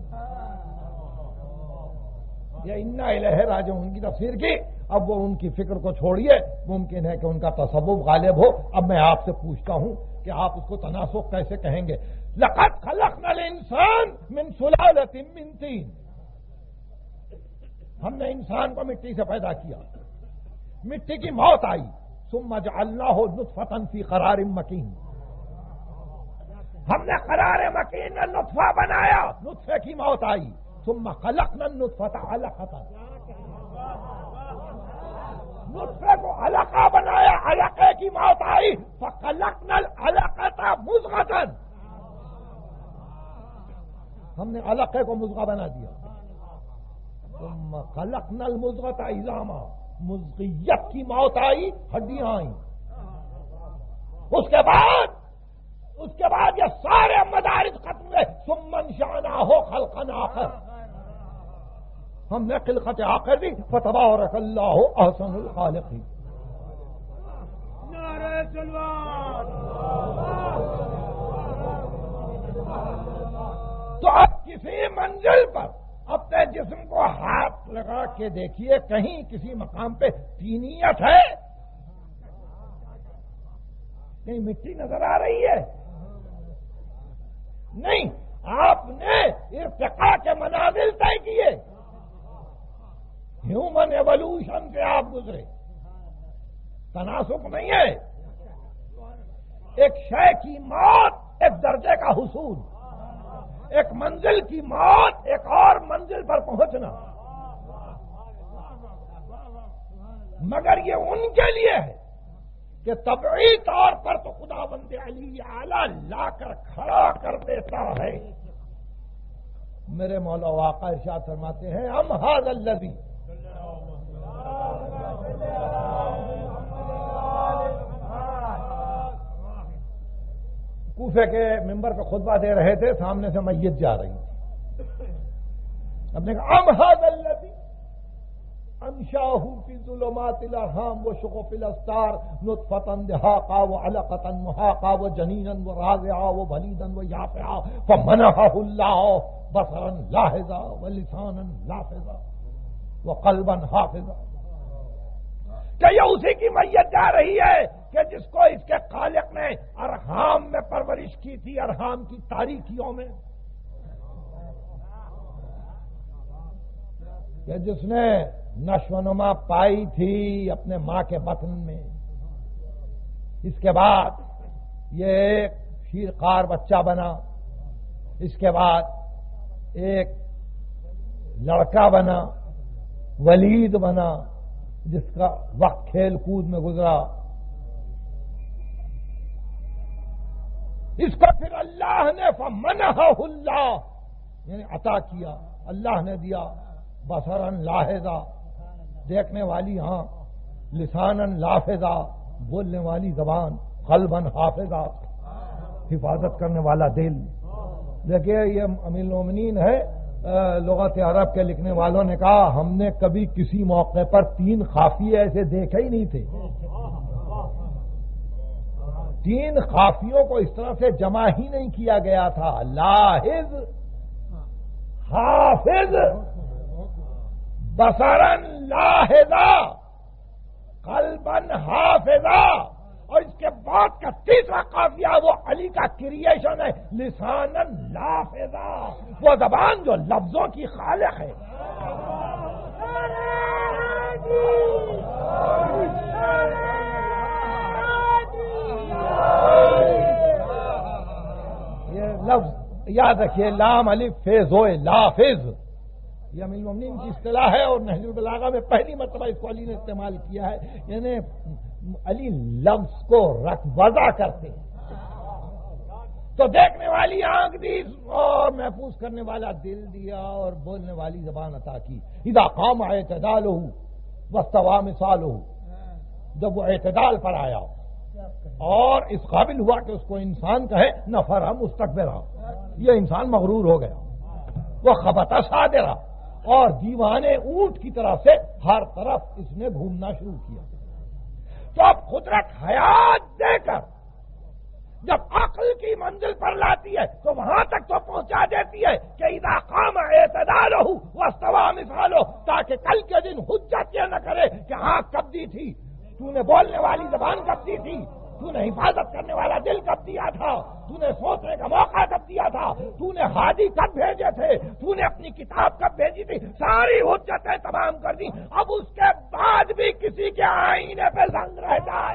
یہ انا الیہ راجعون کی تفسیر کی. اب وہ ان کی فکر کو چھوڑیے، ممکن ہے کہ ان کا تصوف غالب ہو. اب میں آپ سے پوچھتا ہوں کہ آپ اس کو تناسق کیسے کہیں گے؟ لقد خلقنا الانسان من سلالۃ من طین. ہم نے انسان کو مٹی سے پیدا کیا، مٹی کی موت آئی. ثم جعلناہ نطفۃ فی قرار مکین. ہم نے قرار مکین میں نطفہ بنایا، نطفے کی موت آئی. ثم خلقنا النطفۃ علقۃ. نطفے کو علقہ بنایا، علقے کی موت آئی. فخلقنا العلقۃ مضغۃ. ہم نے علقے کو مضغہ بنا دیا. ثم خلقنا المضغۃ عظاما. مضغیت کی موت آئی، ہڈیاں آئیں. اس کے بعد یہ سارے مدارج ختم ہوئے. ثم انشأناہ خلقا آخر. ہم نے خلقت آخر دی. فتبارک اللہ احسن الخالقین. نعرہ تکبیر. تو اب کسی منزل پر اپنے جسم کو ہاتھ لگا کے دیکھیے، کہیں کسی مقام پہ تینیت ہے؟ کہیں مٹی نظر آ رہی ہے؟ نہیں. آپ نے ارتقاء کے منازل طے کیے، ہیومن ایوولوشن سے آپ گزرے. تناسق نہیں ہے. ایک شے کی موت ایک درجے کا حصول، ایک منزل کی موت ایک اور منزل پر پہنچنا. مگر یہ ان کے لیے ہے کہ طبعی طور پر تو خداوند علی اعلیٰ لا کر کھڑا کر دیتا ہے. میرے مولا و آقا ارشاد فرماتے ہیں ہم ھذا الذی کوفے کے ممبر پہ خطبہ دے رہے تھے، سامنے سے میت جا رہی تھی. اب نے کہا ام ھذا الذی انشاہ فی ظلمات الارحام وشقف الاسطار نطفۃ دہاقا وعلقۃ محاقا وجنینا وراضعا وبلیدا ویافعا فمنحہ اللہ بصرا لاحظا ولسانا لافظا وقلبا حافظا. کہ یہ اسی کی میت جا رہی ہے کہ جس کو اس کے خالق نے ارحام میں پرورش کی تھی، ارحام کی تاریکیوں میں، کہ جس نے نشو و نما پائی تھی اپنے ماں کے بطن میں. اس کے بعد یہ ایک شیرخوار بچہ بنا، اس کے بعد ایک لڑکا بنا، ولید بنا، جس کا وقت کھیل کود میں گزرا. اس کو پھر اللہ نے فمنحہ اللہ یعنی عطا کیا، اللہ نے دیا بصرن لاحظا دیکھنے والی آنکھ، لسانن لافظا بولنے والی زبان، قلبن حافظا حفاظت کرنے والا دل. دیکھیے یہ امیر المومنین ہے، لغت عرب کے لکھنے والوں نے کہا ہم نے کبھی کسی موقع پر 3 قافیے ایسے دیکھے ہی نہیں تھے. 3 قافیوں کو اس طرح سے جمع ہی نہیں کیا گیا تھا. لاحظ، حافظ، بصرن لاحظا، قلبن حافظا. اور اس کے بعد کا 3واں قافیہ وہ علی کا کریشن ہے، لسانن لافظا، وہ زبان جو لفظوں کی خالق ہے. یہ لفظ یاد رکھیے، لام الف فیض ہوئے لافظ، یہ امیر المومنین کی اصطلاح ہے اور نہج البلاغہ میں پہلی مرتبہ اس کو علی نے استعمال کیا ہے. یعنی علی لفظ کو وضع کرتے ہیں تو دیکھنے والی آنکھ دی اور محفوظ کرنے والا دل دیا اور بولنے والی زبان عطا کی. اذا قام اعتدالہ واستوى مثالہ، جب وہ اعتدال پر آیا اور اس قابل ہوا کہ اس کو انسان کہے، نفرہ مستکبرہ، یہ انسان مغرور ہو گیا. وہ خبط صادرہ، اور دیوانے اونٹ کی طرح سے ہر طرف اس نے گھومنا شروع کیا. تو اب قدرت حیات دے کر جب عقل کی منزل پر لاتی ہے تو وہاں تک تو پہنچا دیتی ہے کہ اذا قام اعتدالہ واستوى مثالہ، تاکہ کل کے دن حجت یہ نہ کرے کہ ہاں کب دی تھی تو نے، بولنے والی زبان کب دی تھی تو نے، حفاظت کرنے والا دل کب دیا تھا تو نے، سوچنے کا موقع کب دیا تھا تو نے، ہادی کب بھیجے تھے تو نے، اپنی کتاب کب بھیجی تھی. ساری حجتیں تمام کر دی. اب اس کے بعد بھی کسی کے آئینے پہ زنگ رہ جائے.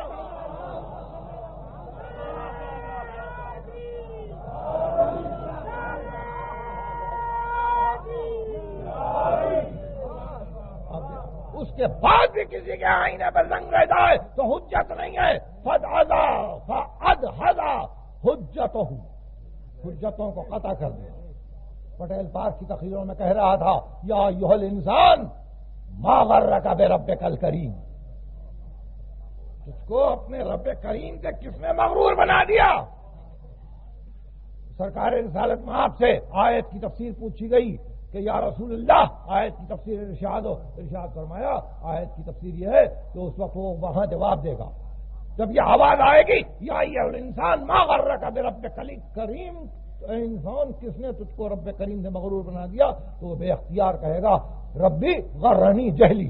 اس کے بعد بھی کسی کے آئینے پر زنگ رہ جائے تو حجت نہیں ہے. فَأَدْحَضَ حُجَّتُهُ، حجتوں کو قطع کر دیا. پٹیل پارک کی تقریروں میں کہہ رہا تھا یا ایھا الانسان ما غرک بربک الکریم، تجھ کو اپنے رب کریم سے کس نے مغرور بنا دیا. سرکار رسالت میں آپ سے آیت کی تفسیر پوچھی گئی کہ یا رسول اللہ آیت کی تفسیر ارشاد ہو. ارشاد فرمایا آیت کی تفسیر یہ ہے کہ اس وقت وہ وہاں جواب دے گا جب یہ آواز آئے گی یا ایھا الانسان ما غرک بربک الکریم، انسان کس نے تجھ کو رب کریم سے مغرور بنا دیا، تو وہ بے اختیار کہے گا ربی غرنی جہلی،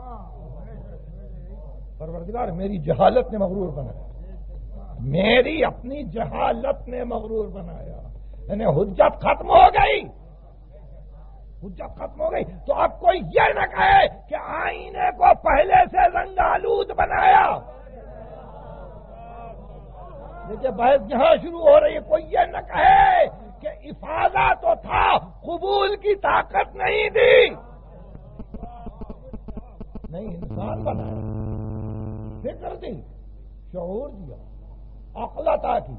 پروردگار میری جہالت نے مغرور بنایا، میری اپنی جہالت نے مغرور بنایا. یعنی حجت ختم ہو گئی، حجت ختم ہو گئی. تو اب کوئی یہ نہ کہے کہ آئینے کو پہلے سے رنگ آلود بنایا. دیکھیے بحث یہاں شروع ہو رہی ہے. کوئی یہ نہ کہے کہ افاضہ تو تھا، قبول کی طاقت نہیں دی. نہیں، انسان بنایا، فکر دی، شعور دیا، عقل عطا کی،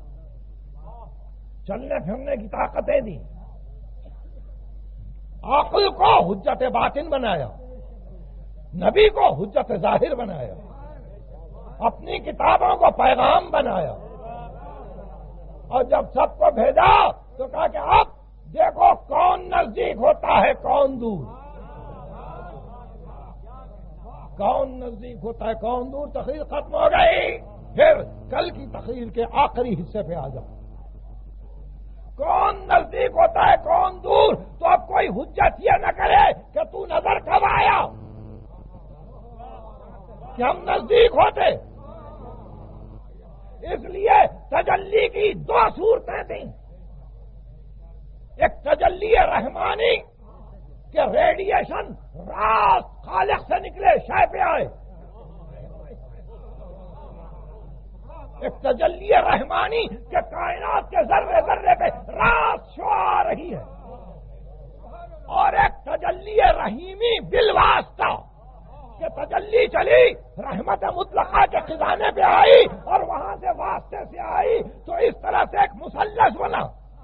چلنے پھرنے کی طاقتیں دی، عقل کو حجت باطن بنایا، نبی کو حجت ظاہر بنایا، اپنی کتابوں کو پیغام بنایا، اور جب سب کو بھیجا تو کہا کہ اب دیکھو کون نزدیک ہوتا ہے کون دور، کون نزدیک ہوتا ہے کون دور۔ تقریر ختم ہو گئی، پھر کل کی تقریر کے آخری حصے پہ آ جاؤ، کون نزدیک ہوتا ہے کون دور۔ تو اب کوئی حجت یہ نہ کرے کہ تو نظر کب آیا، کہ ہم نزدیک ہوتے۔ اس لیے تجلی کی دو صورتیں تھیں، ایک تجلی رحمانی کہ ریڈیشن راست خالق سے نکلے شے پہ آئے، ایک تجلی رحمانی کہ کائنات کے ذرے ذرے پہ راست شو آ رہی ہے، اور ایک تجلی رحیمی بالواسطہ کہ تجلی چلی رحمت مطلقہ کے خزانے پہ آئی اور وہاں سے واسطے سے آئی، تو اس طرح سے ایک مثلث بنا۔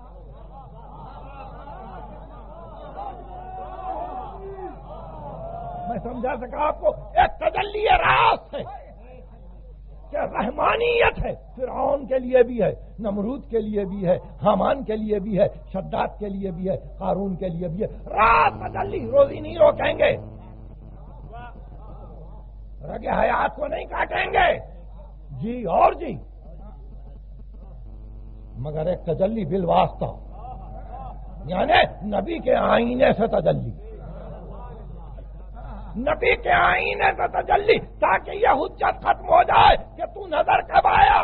میں سمجھا سکا آپ کو، ایک تجلی راست ہے کہ رحمانیت ہے، فرعون کے لیے بھی ہے، نمرود کے لیے بھی ہے، حامان کے لیے بھی ہے، شداد کے لیے بھی ہے، قارون کے لیے بھی ہے۔ راست تجلی، روزی نہیں روکیں گے، رگے حیات کو نہیں کاٹیں گے، جی اور جی، مگر ایک تجلی بالواسطہ، یعنی نبی کے آئینے سے تجلی، نبی کے آئینے سے تجلی، تاکہ یہ حجت ختم ہو جائے کہ تو نظر کب آیا۔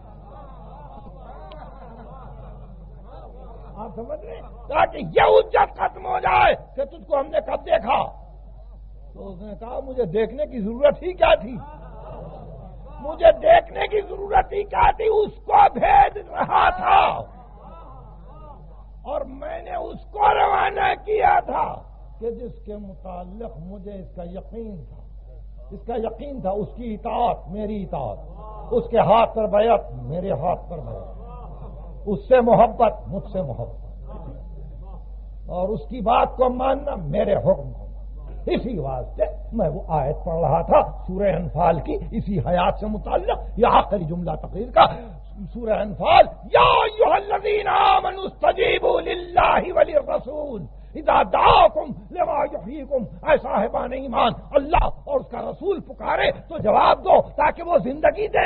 آپ سمجھ رہے ہیں؟ تاکہ یہ حجت ختم ہو جائے کہ تجھ کو ہم نے کب دیکھا۔ تو اس نے کہا مجھے دیکھنے کی ضرورت ہی کیا تھی، مجھے دیکھنے کی ضرورت ہی کیا تھی، اس کو بھیج رہا تھا اور میں نے اس کو روانہ کیا تھا کہ جس کے متعلق مجھے اس کا یقین تھا، اس کا یقین تھا، اس کی اطاعت میری اطاعت، اس کے ہاتھ پر بیعت میرے ہاتھ پر بیعت، اس سے محبت مجھ سے محبت، اور اس کی بات کو ماننا میرے حکم کو۔ اسی واسطے میں وہ آیت پڑھ رہا تھا سورہ انفال کی، اسی حیات سے متعلق یہ آخری جملہ تقریر کا، سورہ انفال، یا ایھا الذین آمنوا استجیبوا للہ وللرسول اذا دعاکم لما یحییکم۔ اے صاحبان ایمان، اللہ اور اس کا رسول پکارے تو جواب دو تاکہ وہ زندگی دیں۔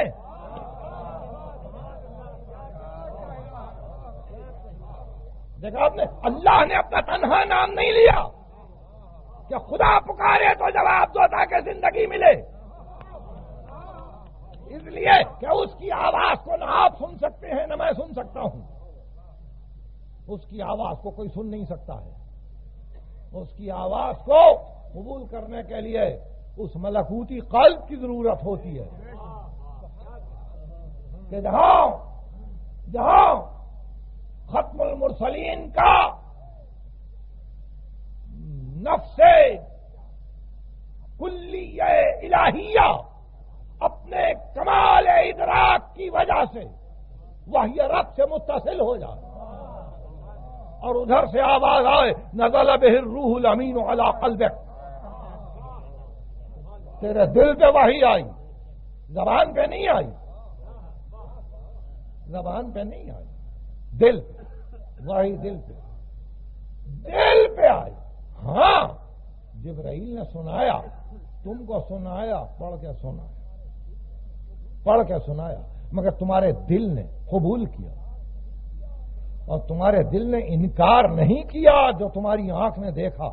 دیکھا آپ نے، اللہ نے اپنا تنہا نام نہیں لیا کہ خدا پکارے تو جواب دو تاکہ زندگی ملے، اس لیے کہ اس کی آواز کو نہ آپ سن سکتے ہیں نہ میں سن سکتا ہوں، اس کی آواز کو کوئی سن نہیں سکتا ہے، اس کی آواز کو قبول کرنے کے لیے اس ملکوتی قلب کی ضرورت ہوتی ہے کہ جہاں ختم المرسلین کا نفس کلیہ الہیہ اپنے کمال ادراک کی وجہ سے وحی رب سے متصل ہو جائے اور ادھر سے آواز آئے نزل بہ الروح الامین علی قلبک، تیرے دل پہ وحی آئی، زبان پہ نہیں آئی، زبان پہ نہیں آئی، دل پہ وحی، دل پہ آئی۔ ہاں جبرائیل نے سنایا، تم کو سنایا، پڑھ کے سنایا، مگر تمہارے دل نے قبول کیا اور تمہارے دل نے انکار نہیں کیا جو تمہاری آنکھ نے دیکھا۔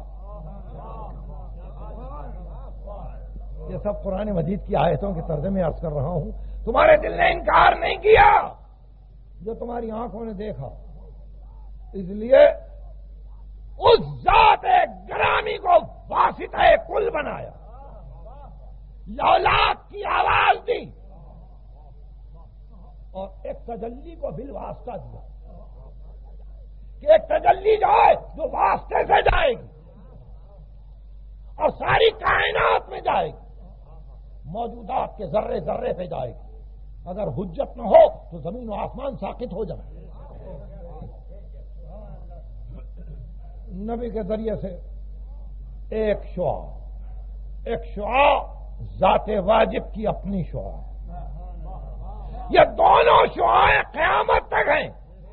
یہ سب قرآن مجید کی آیتوں کے ترجمے میں عرض کر رہا ہوں۔ تمہارے دل نے انکار نہیں کیا جو تمہاری آنکھوں نے دیکھا، اس لیے اس ذات گرامی کو واسطہ کل بنایا، لولاک کی آواز دی اور ایک تجلی کو بالواسطہ دیا کہ ایک تجلی جائے جو واسطے سے جائے گی اور ساری کائنات میں جائے گی، موجودات کے ذرے ذرے پہ جائے گی۔ اگر حجت نہ ہو تو زمین و آسمان ساقط ہو جائے۔ نبی کے ذریعے سے ایک شعاع ایک شعاع ذات واجب کی اپنی شعاع، یہ دونوں شعاعیں قیامت تک ہیں۔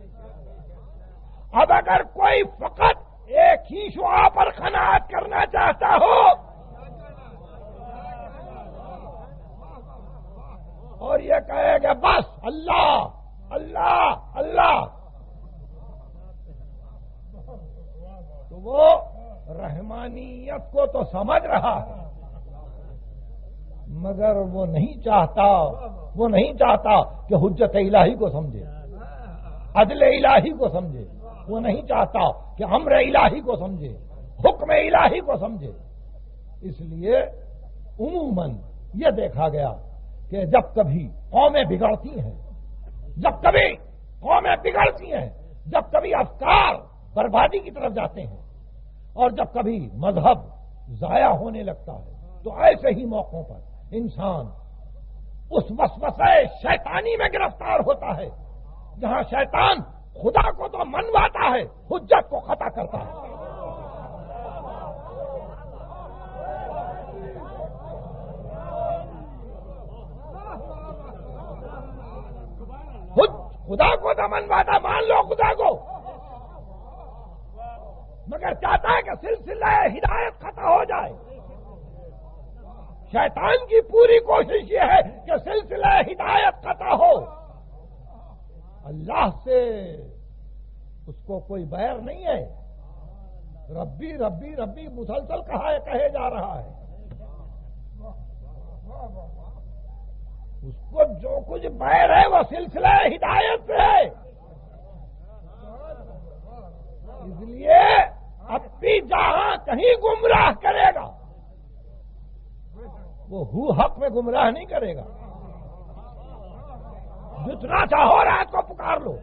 اب اگر کوئی فقط ایک ہی شعاع پر قناعت کرنا چاہتا ہو اور یہ کہے کہ بس اللہ اللہ اللہ، تو وہ رحمانیت کو تو سمجھ رہا ہے مگر وہ نہیں چاہتا کہ حجت الہی کو سمجھے، عدل الہی کو سمجھے، وہ نہیں چاہتا کہ امر الہی کو سمجھے، حکم الہی کو سمجھے۔ اس لیے عموماً یہ دیکھا گیا کہ جب کبھی قومیں بگڑتی ہیں، جب کبھی افکار بربادی کی طرف جاتے ہیں، اور جب کبھی مذہب ضائع ہونے لگتا ہے، تو ایسے ہی موقعوں پر انسان اس وسوسہ شیطانی میں گرفتار ہوتا ہے جہاں شیطان خدا کو تو منواتا ہے، حجت کو خطا کرتا ہے۔ خدا کو تو منواتا، مان لو خدا کو، مگر چاہتا ہے کہ سلسلہ ہدایت ختم ہو جائے۔ شیطان کی پوری کوشش یہ ہے کہ سلسلہ ہدایت ختم ہو۔ اللہ سے اس کو کوئی بیر نہیں ہے، ربی ربی ربی مسلسل کہے جا رہا ہے۔ اس کو جو کچھ بیر ہے وہ سلسلہ ہدایت سے ہے۔ اس لیے اب بھی جہاں کہیں گمراہ کرے گا وہ حق میں گمراہ نہیں کرے گا۔ جتنا چاہو رات کو پکار لو،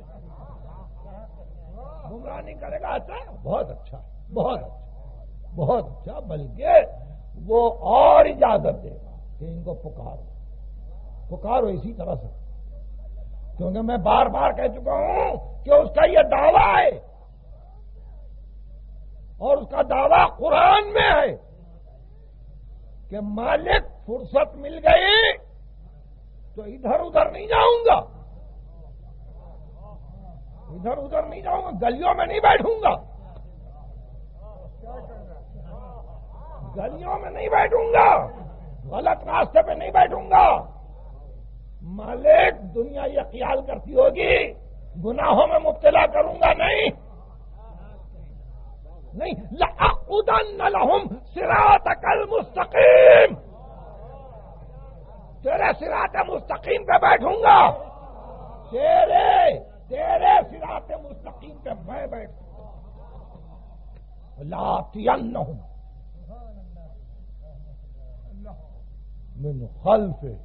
گمراہ نہیں کرے گا۔ اچھا، بہت اچھا، بہت اچھا، بہت اچھا، بلکہ وہ اور اجازت دے گا کہ ان کو پکارو اسی طرح سے، کیونکہ میں بار بار کہہ چکا ہوں کہ اس کا یہ دعویٰ ہے، اور اس کا دعویٰ قرآن میں ہے کہ مالک فرصت مل گئی تو ادھر ادھر نہیں جاؤں گا، گلیوں میں نہیں بیٹھوں گا، غلط راستے پہ نہیں بیٹھوں گا۔ مالک دنیا یہ خیال کرتی ہوگی گناہوں میں مبتلا کروں گا، نہیں، لَأَقْعُدَنَّ لَهُمْ صِرَاطَكَ الْمُسْتَقِيمَ، تیرے صراط مستقیم پہ بیٹھوں گا، تیرے صراط مستقیم پہ میں بیٹھوں گا۔ لَآتِيَنَّهُمْ مِنْ خَلْفِهِمْ،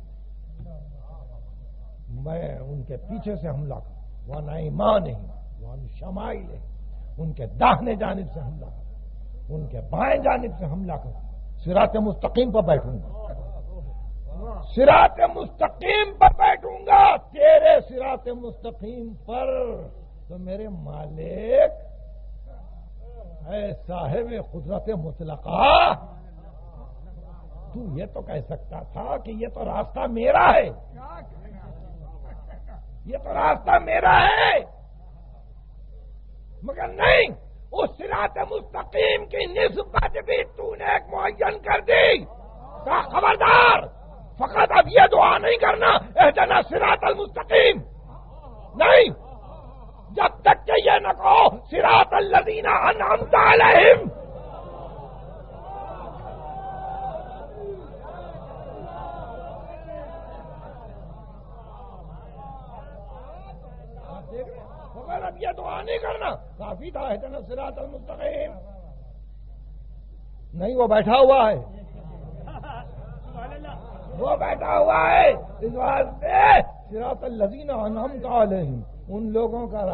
میں ان کے پیچھے سے حملہ کروں، وَعَنْ أَيْمَانِهِمْ وَعَنْ شَمَائِلِهِمْ، ان کے داہنے جانب سے حملہ کروں، ان کے بائیں جانب سے حملہ کروں، صراط مستقیم پر بیٹھوں گا، صراط مستقیم پر بیٹھوں گا، تیرے صراط مستقیم پر۔ تو میرے مالک اے صاحب قدرت مطلقہ، تو یہ تو کہہ سکتا تھا کہ یہ تو راستہ میرا ہے، یہ تو راستہ میرا ہے، مگر نہیں، اس صراط مستقیم کی نسبت بھی تو نے ایک معین کر دی۔ کہا خبردار، فقط اب یہ دعا نہیں کرنا اہدنا صراط المستقیم، نہیں، جب تک کہ یہ نہ کہو صراط الذین انعمت علیہم۔ اب یہ دعا نہیں کرنا کافی تھا، اہدنا صراط المستقیم، نہیں، وہ بیٹھا ہوا ہے، اس واسطے صراط الذین انعمت علیہم، ان لوگوں کا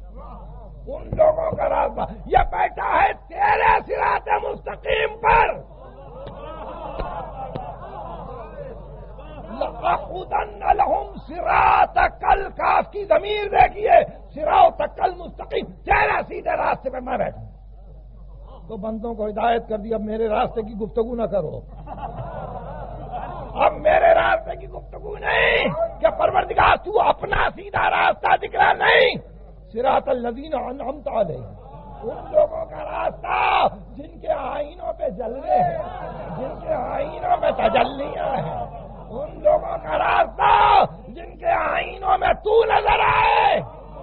راستہ، یہ بیٹھا ہے تیرے صراط مستقیم پر۔ لَأَقْعُدَنَّ لَهُمْ صِرَاطَكَ الْكَافِ کی ضمیر دیکھیے، صِرَاطَكَ الْمُسْتَقِيمَ، تیرے سیدھے راستے پہ میں بیٹھوں، تو بندوں کو ہدایت کر دی اب میرے راستے کی گفتگو نہ کرو، اب میرے راستے کی گفتگو نہیں کہ پروردگار تو اپنا سیدھا راستہ دکھلا، نہیں، صراط الذین انعمت علیہم، ان لوگوں کا راستہ جن کے آئینوں پہ جلوے ہیں، جن کے آئینوں میں تجلیاں ہیں، ان لوگوں کا راستہ جن کے آئینوں میں تو نظر آئے۔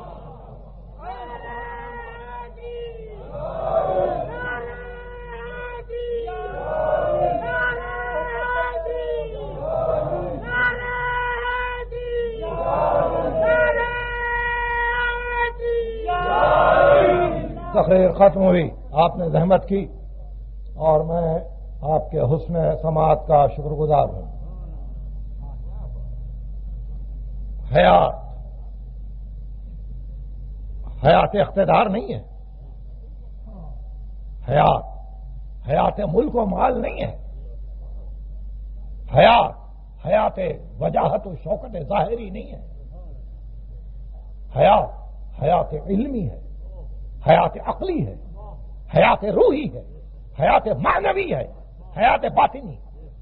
تقریر ختم ہوئی، آپ نے زحمت کی اور میں آپ کے حسن سماعت کا شکر گزار ہوں۔ حیات اقتدار نہیں ہے، حیات ملک و مال نہیں ہے، حیات وجاہت و شوکت ظاہری نہیں ہے، حیات علمی ہے، حیات عقلی ہے، حیات روحی ہے، حیات معنوی ہے، حیات باطنی۔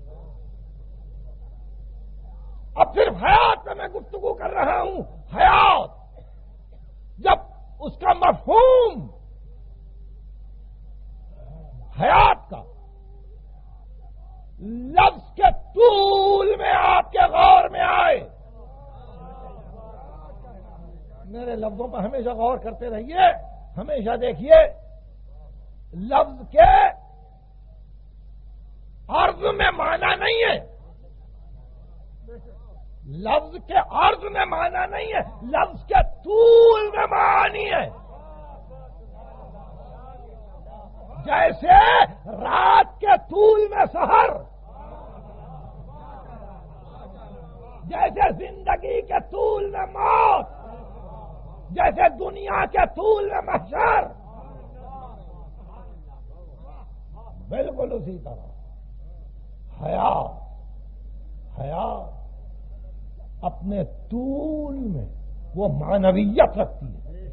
اب صرف حیات میں گفتگو کر رہا ہوں۔ حیات جب اس کا مفہوم حیات کا لفظ کے طول میں آپ کے غور میں آئے، میرے لفظوں پر ہمیشہ غور کرتے رہیے، ہمیشہ دیکھیے لفظ کے عرض میں معنی نہیں ہے، لفظ کے عرض میں معنی نہیں ہے، لفظ کے طول میں معنی ہے۔ جیسے رات کے طول میں سحر، جیسے زندگی کے طول میں موت، جیسے دنیا کے طول میں محشر، بالکل اسی طرح حیات اپنے طول میں وہ معنویت رکھتی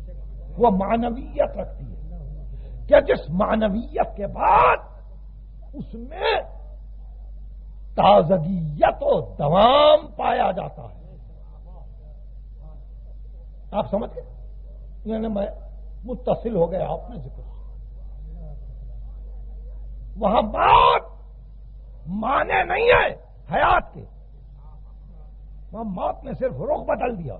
ہے، کہ جس معنویت کے بعد اس میں تازگیت و دوام پایا جاتا ہے۔ آپ سمجھ گئے؟ یعنی میں متصل ہو گیا اپنے ذکر سے، وہاں بات معنی نہیں ہے حیات کے، وہاں موت نے صرف رخ بدل دیا،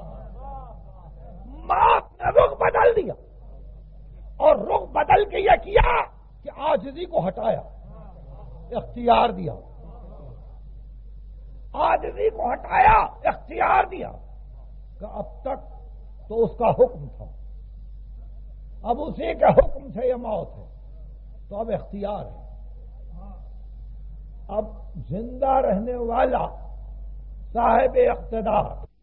موت نے رخ بدل دیا، اور رخ بدل کے یہ کیا کہ عاجزی کو ہٹایا، اختیار دیا، عاجزی کو ہٹایا، اختیار دیا، کہ اب تک تو اس کا حکم تھا، اب اسی کے حکم سے یہ موت ہے، تو اب اختیار ہے، اب زندہ رہنے والا صاحب اقتدار